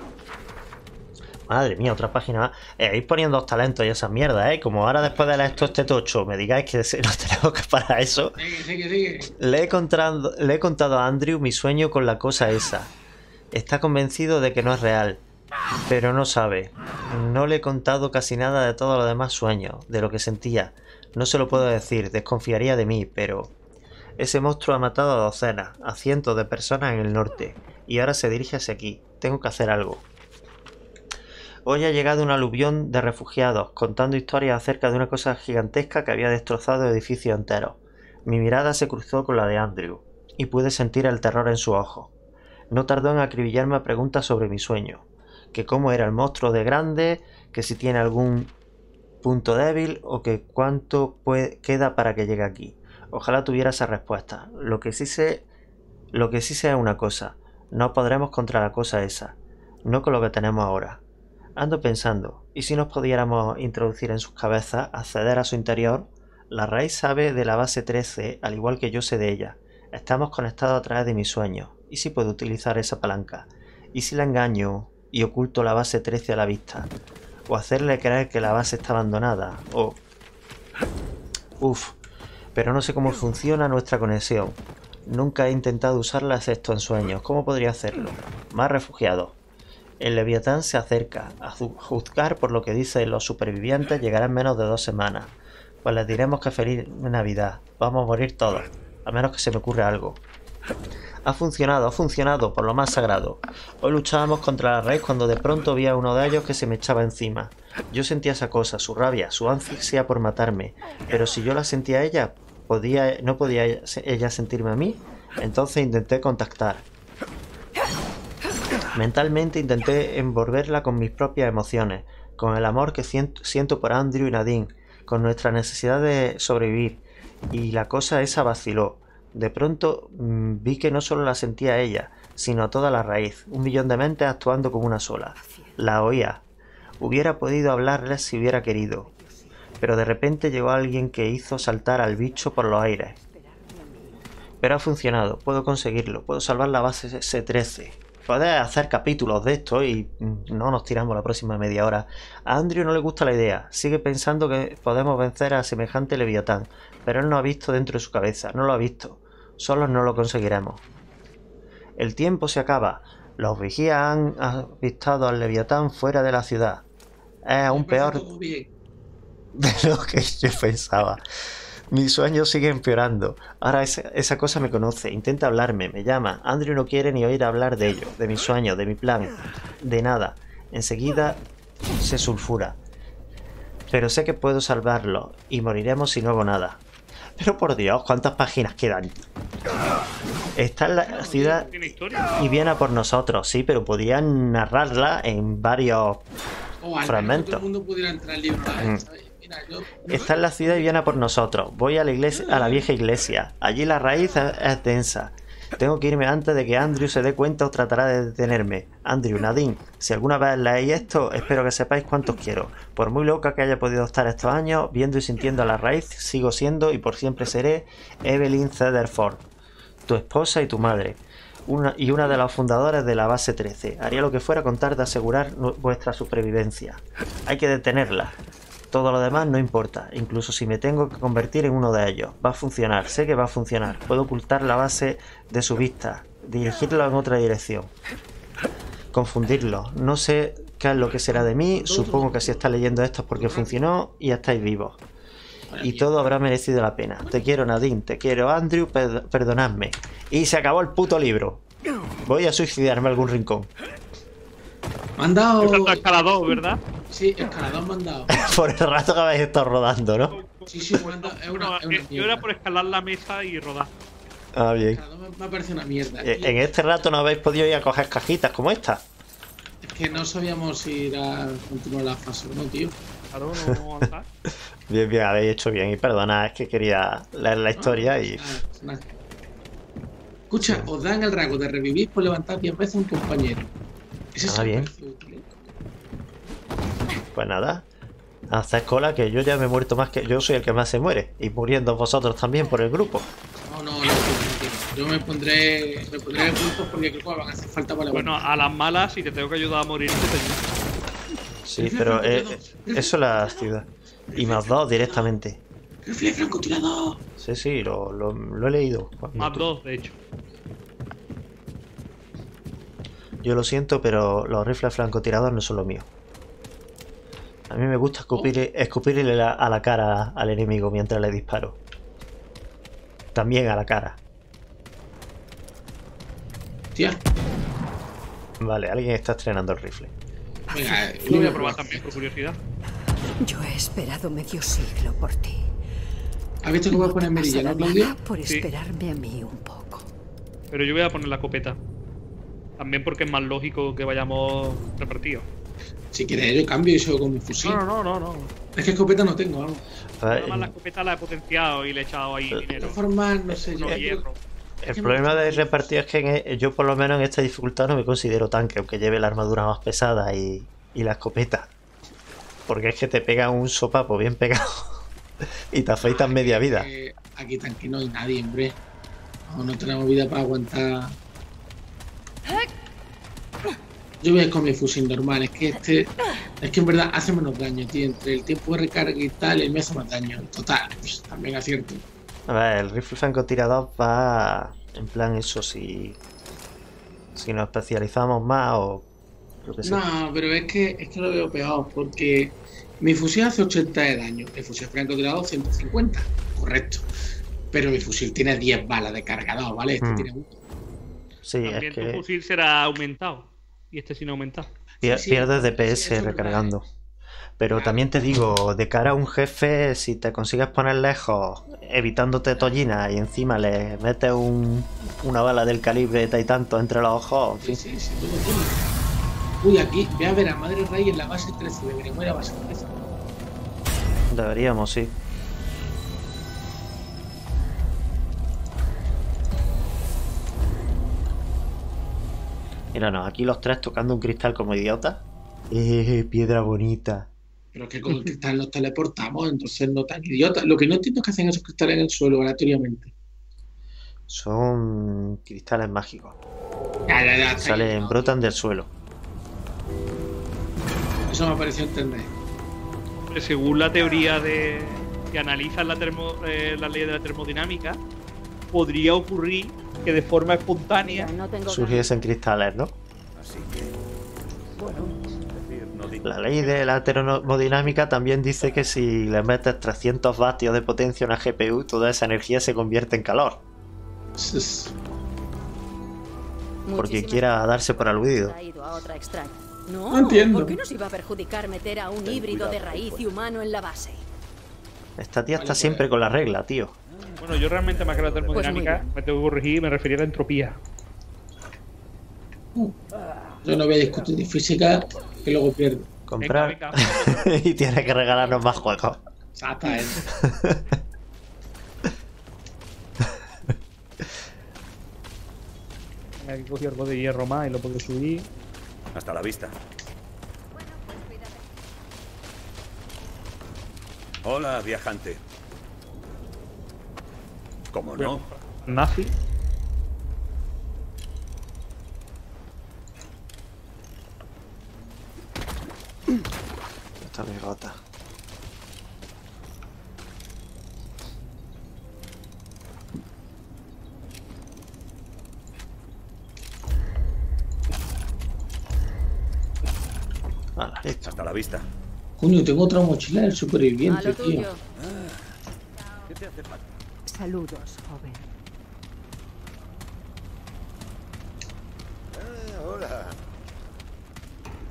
Madre mía, otra página más. Eh, ir poniendo los talentos y esas mierdas, ¿eh? Como ahora después de leer esto este tocho me digáis que nos tenemos que parar eso. sigue, sigue, sigue. Le he, contado, le he contado a Andrew mi sueño con la cosa esa. Está convencido de que no es real, pero no sabe. No le he contado casi nada de todos los demás sueños, de lo que sentía. No se lo puedo decir, desconfiaría de mí, pero... Ese monstruo ha matado a docenas, a cientos de personas en el norte, y ahora se dirige hacia aquí. Tengo que hacer algo. Hoy ha llegado un aluvión de refugiados, contando historias acerca de una cosa gigantesca que había destrozado edificios enteros. Mi mirada se cruzó con la de Andrew, y pude sentir el terror en sus ojos. No tardó en acribillarme a preguntas sobre mi sueño, que cómo era el monstruo de grande, que si tiene algún punto débil, o que cuánto puede, queda para que llegue aquí. Ojalá tuviera esa respuesta. Lo que sí sé, lo que sí sé es una cosa, no podremos contra la cosa esa, no con lo que tenemos ahora. Ando pensando, ¿y si nos pudiéramos introducir en sus cabezas, acceder a su interior? La raíz sabe de la base trece, al igual que yo sé de ella. Estamos conectados a través de mis sueños. ¿Y si puedo utilizar esa palanca? ¿Y si la engaño y oculto la base trece a la vista? ¿O hacerle creer que la base está abandonada? O... Uf, pero no sé cómo funciona nuestra conexión. Nunca he intentado usarla excepto en sueños. ¿Cómo podría hacerlo? Más refugiados. El Leviatán se acerca. A juzgar por lo que dicen los supervivientes, llegará en menos de dos semanas. Pues les diremos que feliz Navidad. Vamos a morir todos. A menos que se me ocurra algo. Ha funcionado, ha funcionado, por lo más sagrado. Hoy luchábamos contra la raíz cuando de pronto vi a uno de ellos que se me echaba encima. Yo sentía esa cosa, su rabia, su ansia por matarme. Pero si yo la sentía a ella, ¿podía, ¿no podía ella sentirme a mí? Entonces intenté contactar. Mentalmente intenté envolverla con mis propias emociones, con el amor que siento por Andrew y Nadine, con nuestra necesidad de sobrevivir, y la cosa esa vaciló. De pronto mmm, vi que no solo la sentía ella, sino toda la raíz, un millón de mentes actuando como una sola. La oía. Hubiera podido hablarles si hubiera querido, pero de repente llegó alguien que hizo saltar al bicho por los aires. Pero ha funcionado, puedo conseguirlo, puedo salvar la base C trece. Podés hacer capítulos de esto y no nos tiramos la próxima media hora. A Andrew no le gusta la idea. Sigue pensando que podemos vencer a semejante Leviatán, pero él no ha visto dentro de su cabeza. No lo ha visto. Solos no lo conseguiremos. El tiempo se acaba. Los vigías han avistado al Leviatán fuera de la ciudad. Es aún peor de lo que yo pensaba. Mi sueño sigue empeorando. Ahora esa, esa cosa me conoce, intenta hablarme, me llama. Andrew no quiere ni oír hablar de ello, de mi sueño, de mi plan, de nada. Enseguida se sulfura. Pero sé que puedo salvarlo y moriremos si no hago nada. Pero por Dios, ¿cuántas páginas quedan? Está en la ciudad y viene a por nosotros, sí, pero podían narrarla en varios oh, fragmentos. Todo el mundo pudiera entrar libre, ¿sabes? Mira, yo... Está en la ciudad y viene a por nosotros. Voy a la iglesia, a la vieja iglesia. Allí la raíz es, es densa. Tengo que irme antes de que Andrew se dé cuenta o tratará de detenerme. Andrew, Nadine, si alguna vez leéis esto, espero que sepáis cuántos quiero. Por muy loca que haya podido estar estos años, viendo y sintiendo a la raíz, sigo siendo y por siempre seré Evelyn Cederford, tu esposa y tu madre, una, y una de las fundadoras de la base trece. Haría lo que fuera con tal de asegurar vuestra supervivencia. Hay que detenerla. Todo lo demás no importa, incluso si me tengo que convertir en uno de ellos. Va a funcionar, sé que va a funcionar. Puedo ocultar la base de su vista, dirigirlo en otra dirección, confundirlo. No sé qué es lo que será de mí, supongo que si estás leyendo esto es porque funcionó y estáis vivos. Y todo habrá merecido la pena. Te quiero, Nadine, te quiero, Andrew, per perdonadme. Y se acabó el puto libro. Voy a suicidarme en algún rincón. Me han dado. Salto escalador, ¿verdad? Sí, escalador me han dado. Por el rato que habéis estado rodando, ¿no? Sí, sí, me han dado. Es una, No, es una eh, yo mierda. era por escalar la mesa y rodar. Ah, bien. Escalador me, me ha parecido una mierda. Eh, Y En este rato no habéis podido ir a coger cajitas como esta. Es que no sabíamos si ir a continuar la fase o no, tío. Claro, no vamos a avanzar. Bien, bien, habéis hecho bien. Y perdona, es que quería leer la historia y... Nada, nada. Escucha, os dan el rango de revivir por levantar diez veces a un compañero. Ese Ah, sí me bien. parece útil, ¿eh? Pues nada. Haced cola que yo ya me he muerto más que... Yo soy el que más se muere. Y muriendo vosotros también por el grupo. No, no, no, no, no, no. Yo me pondré, me pondré de puntos porque creo que van a hacer falta para Bueno, levantar. a las malas, si te tengo que ayudar a morir, te ayudo. Sí, pero eh, eso es la ciudad. Y más dos directamente. ¡Rifle francotirador! Sí, sí, lo, lo, lo he leído. Más dos, de hecho. Yo lo siento, pero los rifles francotiradores no son lo mío. A mí me gusta escupir, escupirle la- a la cara al enemigo mientras le disparo. También a la cara. Tía, Vale, alguien está estrenando el rifle. venga, eh, Lo voy a probar también, por curiosidad. Yo he esperado medio siglo por ti. ¿Has visto que voy a No poner te mirilla, no, pasará Claudio? nada por Sí. esperarme a mí un poco. Pero yo voy a poner la escopeta. También porque es más lógico que vayamos repartidos. Si quieres, yo cambio y sigo con mi fusil. No, no, no, no. Es que escopeta no tengo, vamos. A ver, Además la escopeta la he potenciado y le he echado ahí De dinero. todas formas, no sé, yo. No hierro. el problema de repartir es que en e- yo por lo menos en esta dificultad no me considero tanque, aunque lleve la armadura más pesada y, y la escopeta. Porque es que te pega un sopapo bien pegado y te afeitas media vida. Eh, aquí tanque no hay nadie, hombre. No, no tenemos vida para aguantar. Yo voy a ir con mi fusil normal, es que este. Es que en verdad hace menos daño, tío. Entre el tiempo de recarga y tal, él me hace más daño. Total, pues, también acierto. A ver, el rifle francotirador va en plan eso si si nos especializamos más o lo que sea. No, pero es que, es que lo veo peor, porque mi fusil hace ochenta de daño, el fusil francotirador ciento cincuenta, correcto. Pero mi fusil tiene diez balas de cargador, ¿vale? Este Hmm. tiene uno. Sí, También es tu que fusil será aumentado. Y este sin aumentar. pier- Sí, sí, pierdes sí, D P S eso es verdad, recargando. ¿eh? Pero Claro. también te digo, de cara a un jefe, si te consigues poner lejos, evitándote tollinas y encima le metes un, una bala del calibre tal y tanto entre los ojos, en Sí, fin. sí, sí, todo tiene. Uy, aquí, voy a ver a Madre Rey en la base trece, deberíamos ir a base trece. Deberíamos, sí. Míranos, aquí los tres tocando un cristal como idiotas. Eh, piedra bonita. Pero que con el cristal nos teleportamos, entonces no tan idiota. Lo que no entiendo es que hacen esos cristales en el suelo aleatoriamente. Son cristales mágicos. Ya, ya, ya. está Salen, ahí. brotan del suelo. Eso me ha parecido entender. Hombre, según la teoría de que analizan la, termo, eh, la ley de la termodinámica, podría ocurrir que de forma espontánea No tengo Surgiesen cristales, ¿no? Así que. Bueno, es decir, no digo. La ley de la termodinámica también dice que si le metes trescientos vatios de potencia a una G P U, toda esa energía se convierte en calor. Es- Porque Muchísimas quiera darse por aludido. Ha ido a otra extraña. No, No entiendo. ¿Por qué nos iba a perjudicar meter a un híbrido de raíz y humano en la base? Esta tía Vale, está pues. siempre con la regla, tío. Bueno, yo realmente más que la termodinámica, Pues muy me tengo que corregir, me refería a la entropía. Yo no voy a discutir de física, que luego pierdo. Comprar Venga, venga. y tiene que regalarnos más juegos. Exactamente. Aquí cogí algo de hierro más y lo puedo subir. Hasta la vista. Bueno, pues cuídate. Hola, viajante. ¿Cómo no? Nazi. Esta me gota. Vale, listo. Hasta la vista. Coño, tengo otra mochila del A superviviente, lo tío. tuyo. ¿Qué te hace falta? Saludos, joven. Ah, hola.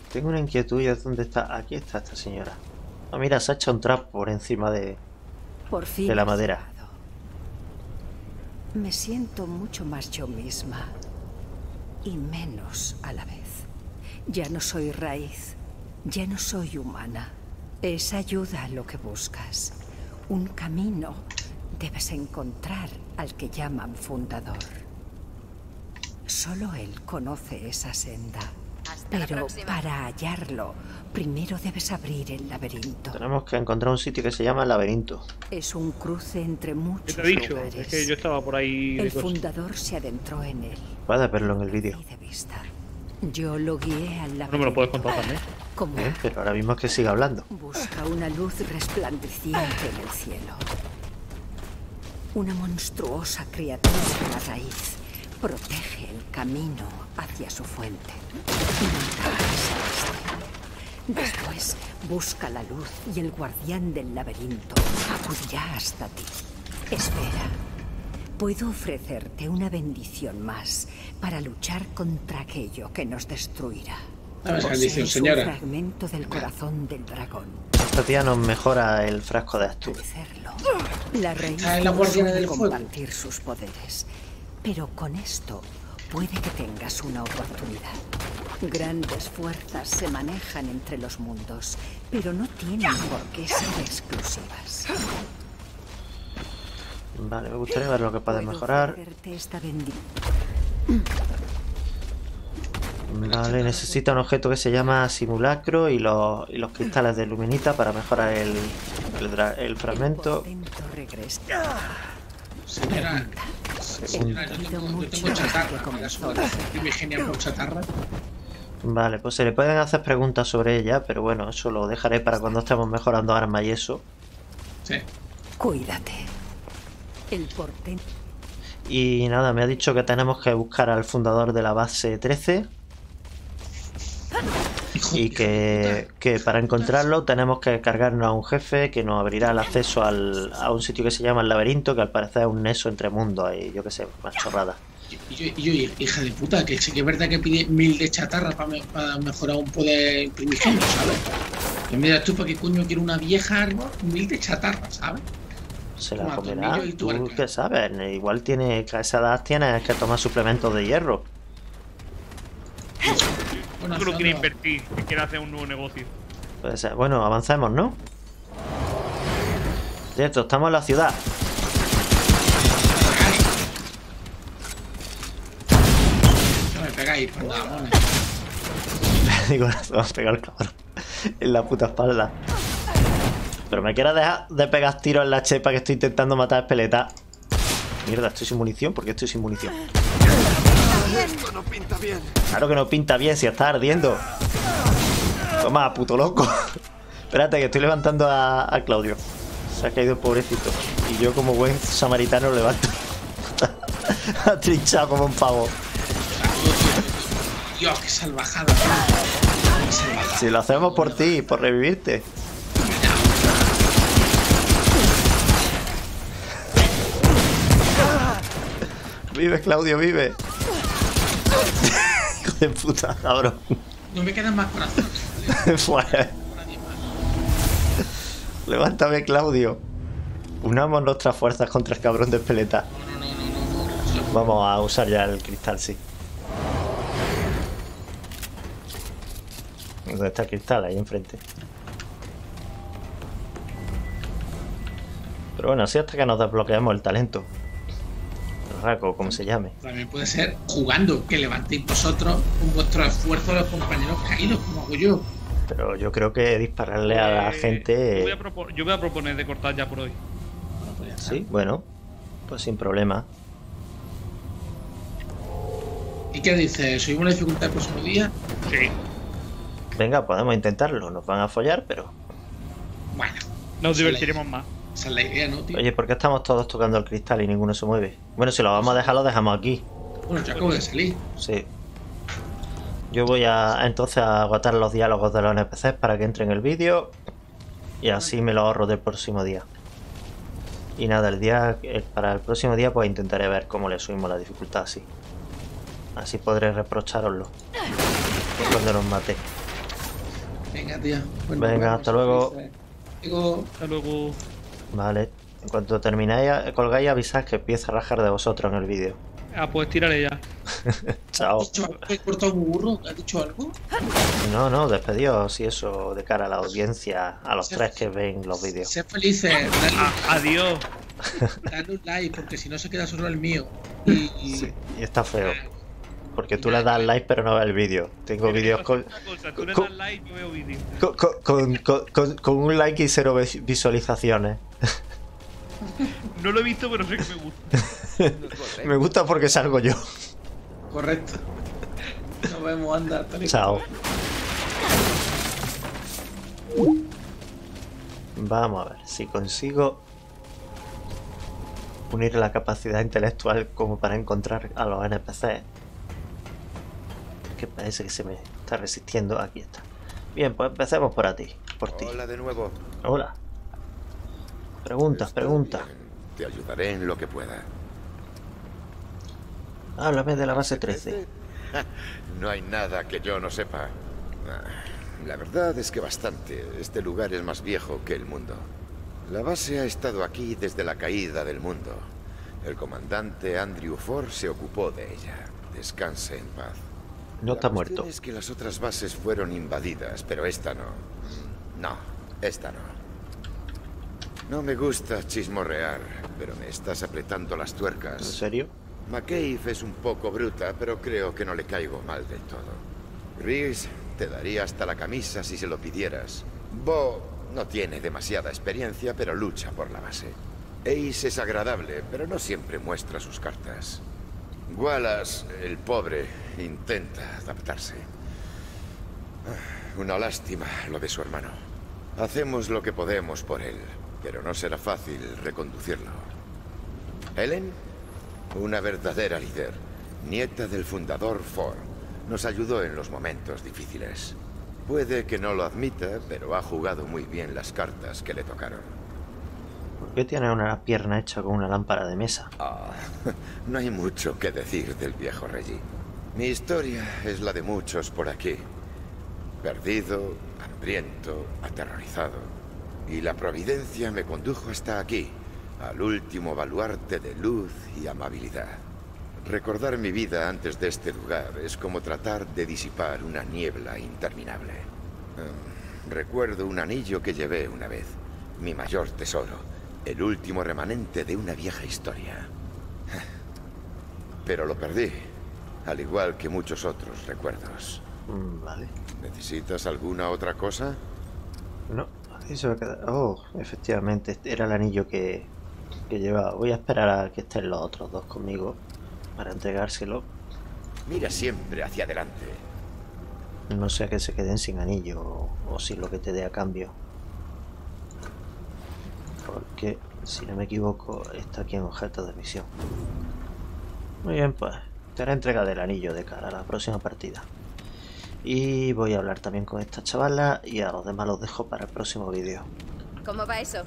Tengo una inquietud y es dónde está. Aquí está esta señora. Ah, mira, se ha hecho un trapo por encima de, Por fin de la has madera. llegado. Me siento mucho más yo misma. Y menos a la vez. Ya no soy raíz. Ya no soy humana. Es ayuda lo que buscas. Un camino. Debes encontrar al que llaman fundador. Solo él conoce esa senda. Hasta la Pero próxima. para hallarlo, primero debes abrir el laberinto. Tenemos que encontrar un sitio que se llama el laberinto. Es un cruce entre ¿Qué muchos te he dicho? lugares. Es que yo estaba por ahí de El cosas. fundador se adentró en él. Puedes verlo en el vídeo. Y de vista. Yo lo guié al laberinto. No me lo puedes contar también. Como Bien, pero ahora mismo es que sigue hablando. busca una luz resplandeciente en el cielo. Una monstruosa criatura de la raíz protege el camino hacia su fuente. Nunca es este. Después busca la luz y el guardián del laberinto acudirá hasta ti. Espera. Puedo ofrecerte una bendición más para luchar contra aquello que nos destruirá. Dame esa bendición, Posees señora. un fragmento del corazón del dragón. Esta tía nos mejora el frasco de Al Astur. hacerlo, la raíz Ah, es la no guardiana suele del fuego. compartir sus poderes, pero con esto puede que tengas una oportunidad. Grandes fuerzas se manejan entre los mundos, pero no tienen por qué ser exclusivas. Vale, me gustaría ver lo que puede Puedo mejorar. ofrecerte esta bendición. Vale, necesita un objeto que se llama simulacro y los, y los cristales de luminita para mejorar el, el, dra- el fragmento. Señora, señora, yo tengo, yo tengo chatarra. ¿Me das una primigenia por chatarra? Vale, pues se le pueden hacer preguntas sobre ella, pero bueno, eso lo dejaré para cuando estemos mejorando armas y eso. Sí. Cuídate. El portento. Y nada, me ha dicho que tenemos que buscar al fundador de la base trece Hijo, y hijo de que, puta. que para encontrarlo tenemos que cargarnos a un jefe que nos abrirá el acceso al, a un sitio que se llama el laberinto, que al parecer es un nexo entre mundos y yo qué sé, más chorrada. Y yo, y yo, hija de puta, que sí que es verdad que pide mil de chatarra para, me- para mejorar un poder primigenio, ¿sabes? Y mira tú, ¿para qué coño quiero una vieja arma? Mil de chatarra, ¿sabes? Se la Toma, comerá. tornillo y ¿Tú tuerca. qué sabes? Igual tiene, que a esa edad tienes que tomar suplementos de hierro. Bueno, Solo hacia quiere dónde invertir, que quiere hacer un nuevo negocio. Puede ser. Bueno, avancemos, ¿no? Cierto, estamos en la ciudad. va? No me pegáis, por nada, mones. Digo, vamos a pegar el cabrón en la puta espalda. Pero me quieres dejar de pegar tiros en la chepa que estoy intentando matar a Espeleta. Mierda, estoy sin munición. ¿Por qué estoy sin munición? Esto no pinta bien. Claro que no pinta bien si está ardiendo. Toma, puto loco. Espérate, que estoy levantando a, a Claudio. Se ha caído el pobrecito. Y yo, como buen samaritano, lo levanto. Ha trinchado como un pavo. Dios, qué salvajada. Qué salvajada. Si lo hacemos por ti, por revivirte. Vive, Claudio, vive. Hijo de puta, cabrón. No me quedan más corazones. Pues, levántame, Claudio. Unamos nuestras fuerzas contra el cabrón de Espeleta. No, no, no, no, no, no. Vamos a usar ya el cristal, sí. ¿Dónde está el cristal? Ahí enfrente. Pero bueno, así hasta que nos desbloqueamos el talento. El raco, como se llame. También puede ser jugando, que levantéis vosotros con vuestro esfuerzo a los compañeros caídos, como hago yo. Pero yo creo que dispararle a la Eh, Yo gente... voy, a propo- yo voy a proponer de cortar ya por hoy. Bueno, pues ya está. Sí, bueno. Pues sin problema. ¿Y qué dices? ¿Subimos la dificultad el próximo día? Sí. Venga, podemos intentarlo. Nos van a follar, pero... Bueno, Nos Sí, divertiremos más. esa es la idea, ¿no, tío? Oye, ¿por qué estamos todos tocando el cristal y ninguno se mueve? Bueno, si lo vamos a dejar, lo dejamos aquí. Bueno, yo acabo de salir. Sí. Yo voy a entonces a agotar los diálogos de los N P Cs para que entre en el vídeo. Y así me lo ahorro del próximo día. Y nada, el día el- para el próximo día pues intentaré ver cómo le subimos la dificultad así. Así podré reprochároslo cuando nos mate. Venga, tío. Pues Venga, nos vemos, hasta luego. felices. Digo, Hasta luego. Vale. En cuanto termináis, colgáis, avisad que empieza a rajar de vosotros en el vídeo. Ah, pues tírale ya. Chao. ¿has dicho algo? ¿He cortado un burro? ¿Has dicho algo? No, no, despedidos y eso de cara a la audiencia, a los Sí. tres que ven los vídeos. Sed felices, dale, Ah, adiós. dale un like, porque si no se queda solo el mío. Y, y- Sí, y está feo. Porque tú le das like pero no ves el vídeo. Tengo vídeos con, Una cosa, tú le con- das like y yo veo vídeos. con, con- con- con- con un like y cero vis- visualizaciones. No lo he visto, pero sé que me gusta. Me gusta porque salgo yo. correcto. Nos vemos, anda. Hasta luego. Chao. Vamos a ver si consigo unir la capacidad intelectual como para encontrar a los N P C. Que parece que se me está resistiendo. Aquí está. Bien, pues empecemos por a ti, por ti. Hola de nuevo. Hola. Preguntas, Está preguntas. bien. Te ayudaré en lo que pueda. Háblame de la base trece. No hay nada que yo no sepa. Ah, La verdad es que bastante. Este lugar es más viejo que el mundo. La base ha estado aquí desde la caída del mundo. El comandante Andrew Ford se ocupó de ella. Descanse en paz. No está La cuestión muerto. Es que las otras bases fueron invadidas, pero esta no. No, esta no. No me gusta chismorrear, pero me estás apretando las ¿En tuercas. serio? McCabe es un poco bruta, pero creo que no le caigo mal del todo. Riggs te daría hasta la camisa si se lo pidieras. Bo no tiene demasiada experiencia, pero lucha por la base. Ace es agradable, pero no siempre muestra sus cartas. Wallace, el pobre, intenta adaptarse. Ah, Una lástima lo de su hermano. Hacemos lo que podemos por él, pero no será fácil reconducirlo. Helen, una verdadera líder, nieta del fundador Ford, nos ayudó en los momentos difíciles. Puede que no lo admita, pero ha jugado muy bien las cartas que le tocaron. ¿Por qué tiene una pierna hecha con una lámpara de mesa? Ah, no hay mucho que decir del viejo Reggie. Mi historia es la de muchos por aquí. Perdido, hambriento, aterrorizado. Y la providencia me condujo hasta aquí, al último baluarte de luz y amabilidad. Recordar mi vida antes de este lugar es como tratar de disipar una niebla interminable. Eh, recuerdo un anillo que llevé una vez, mi mayor tesoro, el último remanente de una vieja historia. Pero lo perdí, al igual que muchos otros recuerdos. Mm, vale. ¿Necesitas alguna otra cosa? No, aquí se va a quedar. Oh, efectivamente, este era el anillo que, que llevaba. Voy a esperar a que estén los otros dos conmigo para entregárselo. Mira siempre hacia adelante. No sea que se queden sin anillo o, o sin lo que te dé a cambio. Porque, si no me equivoco, está aquí en objeto de misión. Muy bien, pues te haré entrega del anillo de cara a la próxima partida. Y voy a hablar también con esta chavala y a los demás los dejo para el próximo vídeo. ¿Cómo va eso?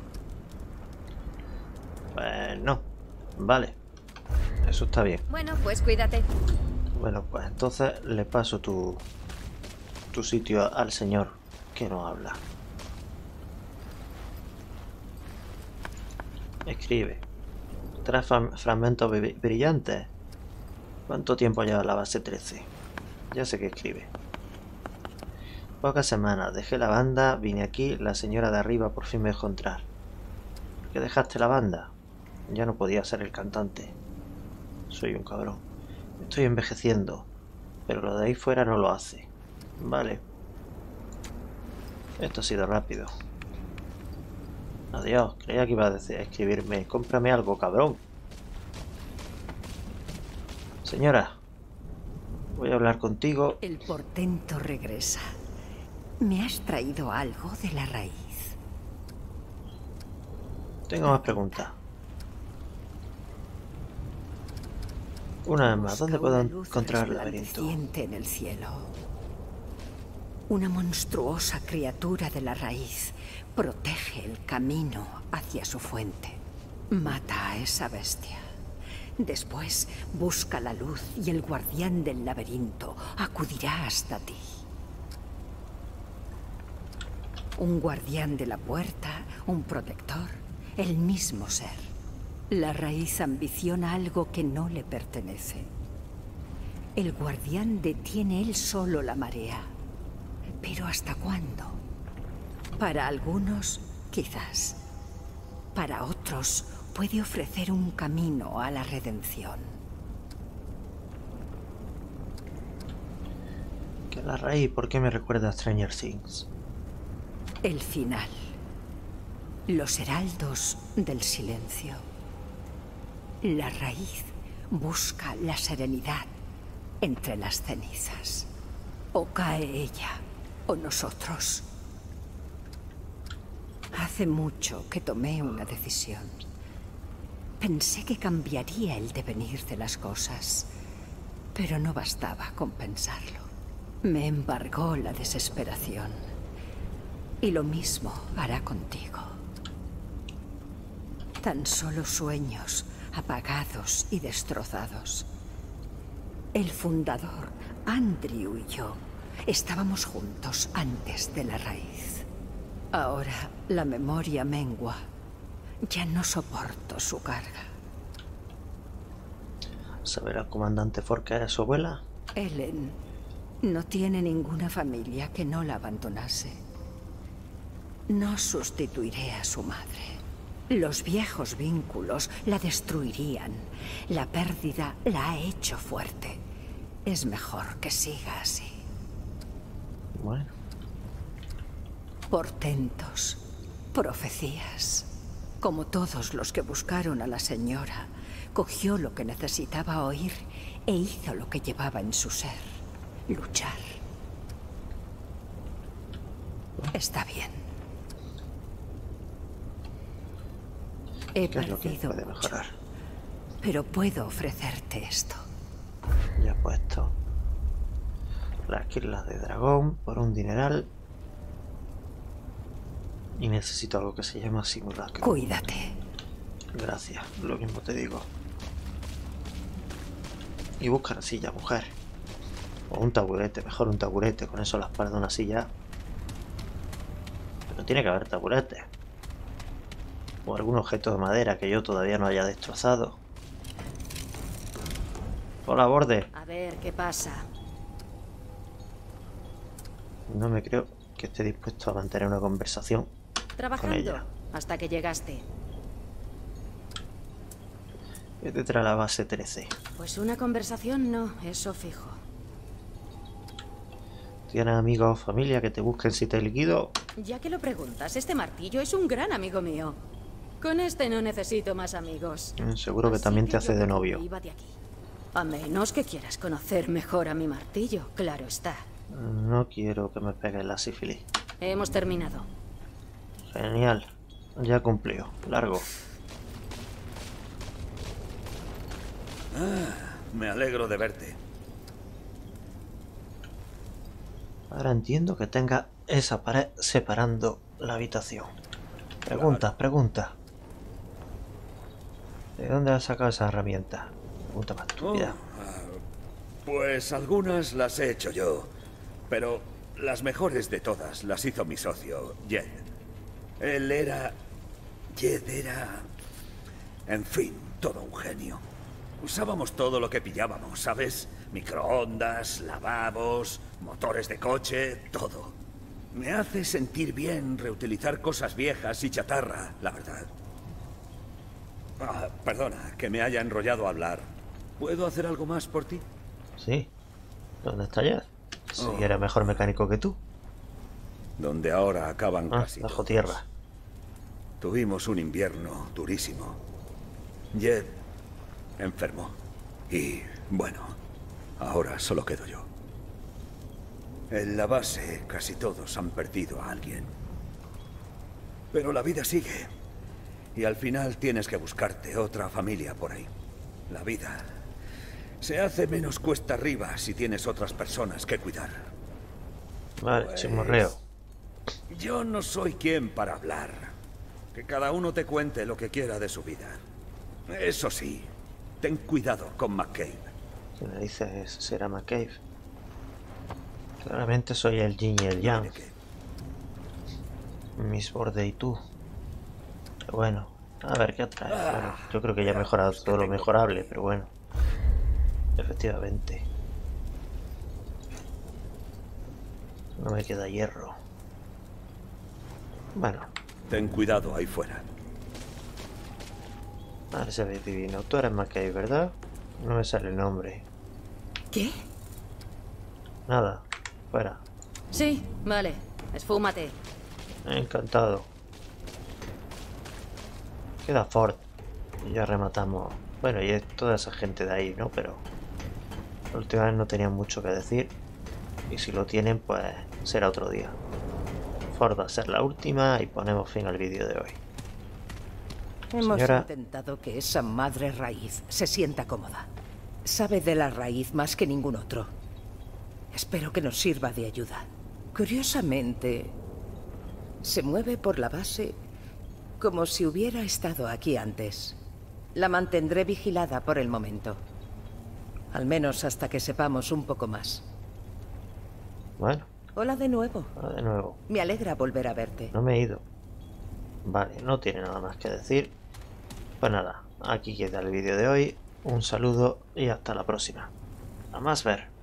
Pues no, vale, eso está bien. Bueno, pues cuídate. Bueno, pues entonces le paso tu, tu sitio al señor que no habla. Escribe. Tres fragmentos brillantes. ¿Cuánto tiempo lleva la base trece? Ya sé que escribe. Pocas semanas. Dejé la banda, vine aquí, la señora de arriba por fin me dejó entrar. ¿Por qué dejaste la banda? Ya no podía ser el cantante. Soy un cabrón. Estoy envejeciendo, pero lo de ahí fuera no lo hace. Vale. Esto ha sido rápido. Adiós, creía que iba a decir, a escribirme. Cómprame algo, cabrón. Señora, voy a hablar contigo. El portento regresa. ¿Me has traído algo de la raíz? Tengo más preguntas. Una vez más, ¿dónde puedo encontrar el laberinto? Resplandeciente en el cielo. Una monstruosa criatura de la raíz protege el camino hacia su fuente. Mata a esa bestia. Después busca la luz y el guardián del laberinto acudirá hasta ti. Un guardián de la puerta, un protector, el mismo ser. La raíz ambiciona algo que no le pertenece. El guardián detiene él solo la marea. ¿Pero hasta cuándo? Para algunos, quizás. Para otros, puede ofrecer un camino a la redención. ¿Qué es la raíz? ¿Por qué me recuerda a Stranger Things? El final. Los heraldos del silencio. La raíz busca la serenidad entre las cenizas. O cae ella, o nosotros. Hace mucho que tomé una decisión. Pensé que cambiaría el devenir de las cosas, pero no bastaba con pensarlo. Me embargó la desesperación. Y lo mismo hará contigo. Tan solo sueños apagados y destrozados. El fundador, Andrew y yo, estábamos juntos antes de la raíz. Ahora la memoria mengua. Ya no soporto su carga. ¿Saberá el comandante Ford que era su abuela? Ellen no tiene ninguna familia que no la abandonase. No sustituiré a su madre. Los viejos vínculos la destruirían. La pérdida la ha hecho fuerte. Es mejor que siga así. Bueno. Portentos, profecías. Como todos los que buscaron a la señora, cogió lo que necesitaba oír e hizo lo que llevaba en su ser. Luchar. Está bien. He ¿Qué es lo que perdido puede mucho, mejorar? pero puedo ofrecerte esto. Ya he puesto las esquilas de dragón por un dineral. Y necesito algo que se llama simulacro. Cuídate. Gracias, lo mismo te digo. Y busca la silla, mujer. O un taburete, mejor un taburete. Con eso la espalda de una silla. Pero tiene que haber taburete. O algún objeto de madera que yo todavía no haya destrozado. Hola, borde. A ver, ¿qué pasa? No me creo que esté dispuesto a mantener una conversación Trabajando con ella. hasta que llegaste. Vete tras la base trece. Pues una conversación no, eso fijo. ¿Tienes amigos o familia que te busquen si te liquido? Ya que lo preguntas, este martillo es un gran amigo mío. Con este no necesito más amigos. Mm, Seguro que Así también que te hace yo de me novio. iba de aquí. A menos que quieras conocer mejor a mi martillo, claro está. No quiero que me pegues la sífilis. Hemos terminado. Genial. Ya cumplió. Largo. Ah, me alegro de verte. Ahora entiendo que tenga esa pared separando la habitación. Preguntas, preguntas. ¿De dónde has sacado esa herramienta? Pregunta más Oh, estúpida. ah, pues algunas las he hecho yo, pero las mejores de todas las hizo mi socio, Jed. Él era... Jed era... En fin, todo un genio. Usábamos todo lo que pillábamos, ¿sabes? Microondas, lavabos, motores de coche, todo. Me hace sentir bien reutilizar cosas viejas y chatarra, la verdad. Ah, perdona, que me haya enrollado a hablar. ¿Puedo hacer algo más por ti? Sí. ¿Dónde está Jed? Si Oh. era mejor mecánico que tú. Donde ahora acaban Ah, casi bajo todos. tierra. Tuvimos un invierno durísimo. Jed enfermó. Y, bueno, ahora solo quedo yo. En la base casi todos han perdido a alguien. Pero la vida sigue. Y al final tienes que buscarte otra familia por ahí. La vida se hace menos cuesta arriba si tienes otras personas que cuidar. Vale, Pues, chismorreo. Yo no soy quien para hablar. Que cada uno te cuente lo que quiera de su vida. Eso sí, ten cuidado con McCabe. Si me dices será McCabe. Claramente soy el yin y el yang. ¿De qué? Miss Borde y tú. Pero bueno, a ver qué trae. Bueno, yo creo que ya he mejorado todo lo mejorable, pero bueno. Efectivamente. No me queda hierro. Bueno. Ten cuidado ahí fuera. A ver si veis divino. Tú eres McKay, ¿verdad? No me sale el nombre. ¿Qué? Nada. Fuera. Sí, vale. Esfúmate. Encantado. Queda Ford. Y ya rematamos. Bueno, y es toda esa gente de ahí, ¿no? Pero la última vez no tenían mucho que decir. Y si lo tienen, pues será otro día. Ford va a ser la última y ponemos fin al vídeo de hoy. Hemos Señora... intentado que esa madre raíz se sienta cómoda. Sabe de la raíz más que ningún otro. Espero que nos sirva de ayuda. Curiosamente, se mueve por la base como si hubiera estado aquí antes. La mantendré vigilada por el momento. Al menos hasta que sepamos un poco más. Bueno. Hola de nuevo. Hola de nuevo. Me alegra volver a verte. No me he ido. Vale, no tiene nada más que decir. Pues nada, aquí queda el vídeo de hoy. Un saludo y hasta la próxima. A más ver.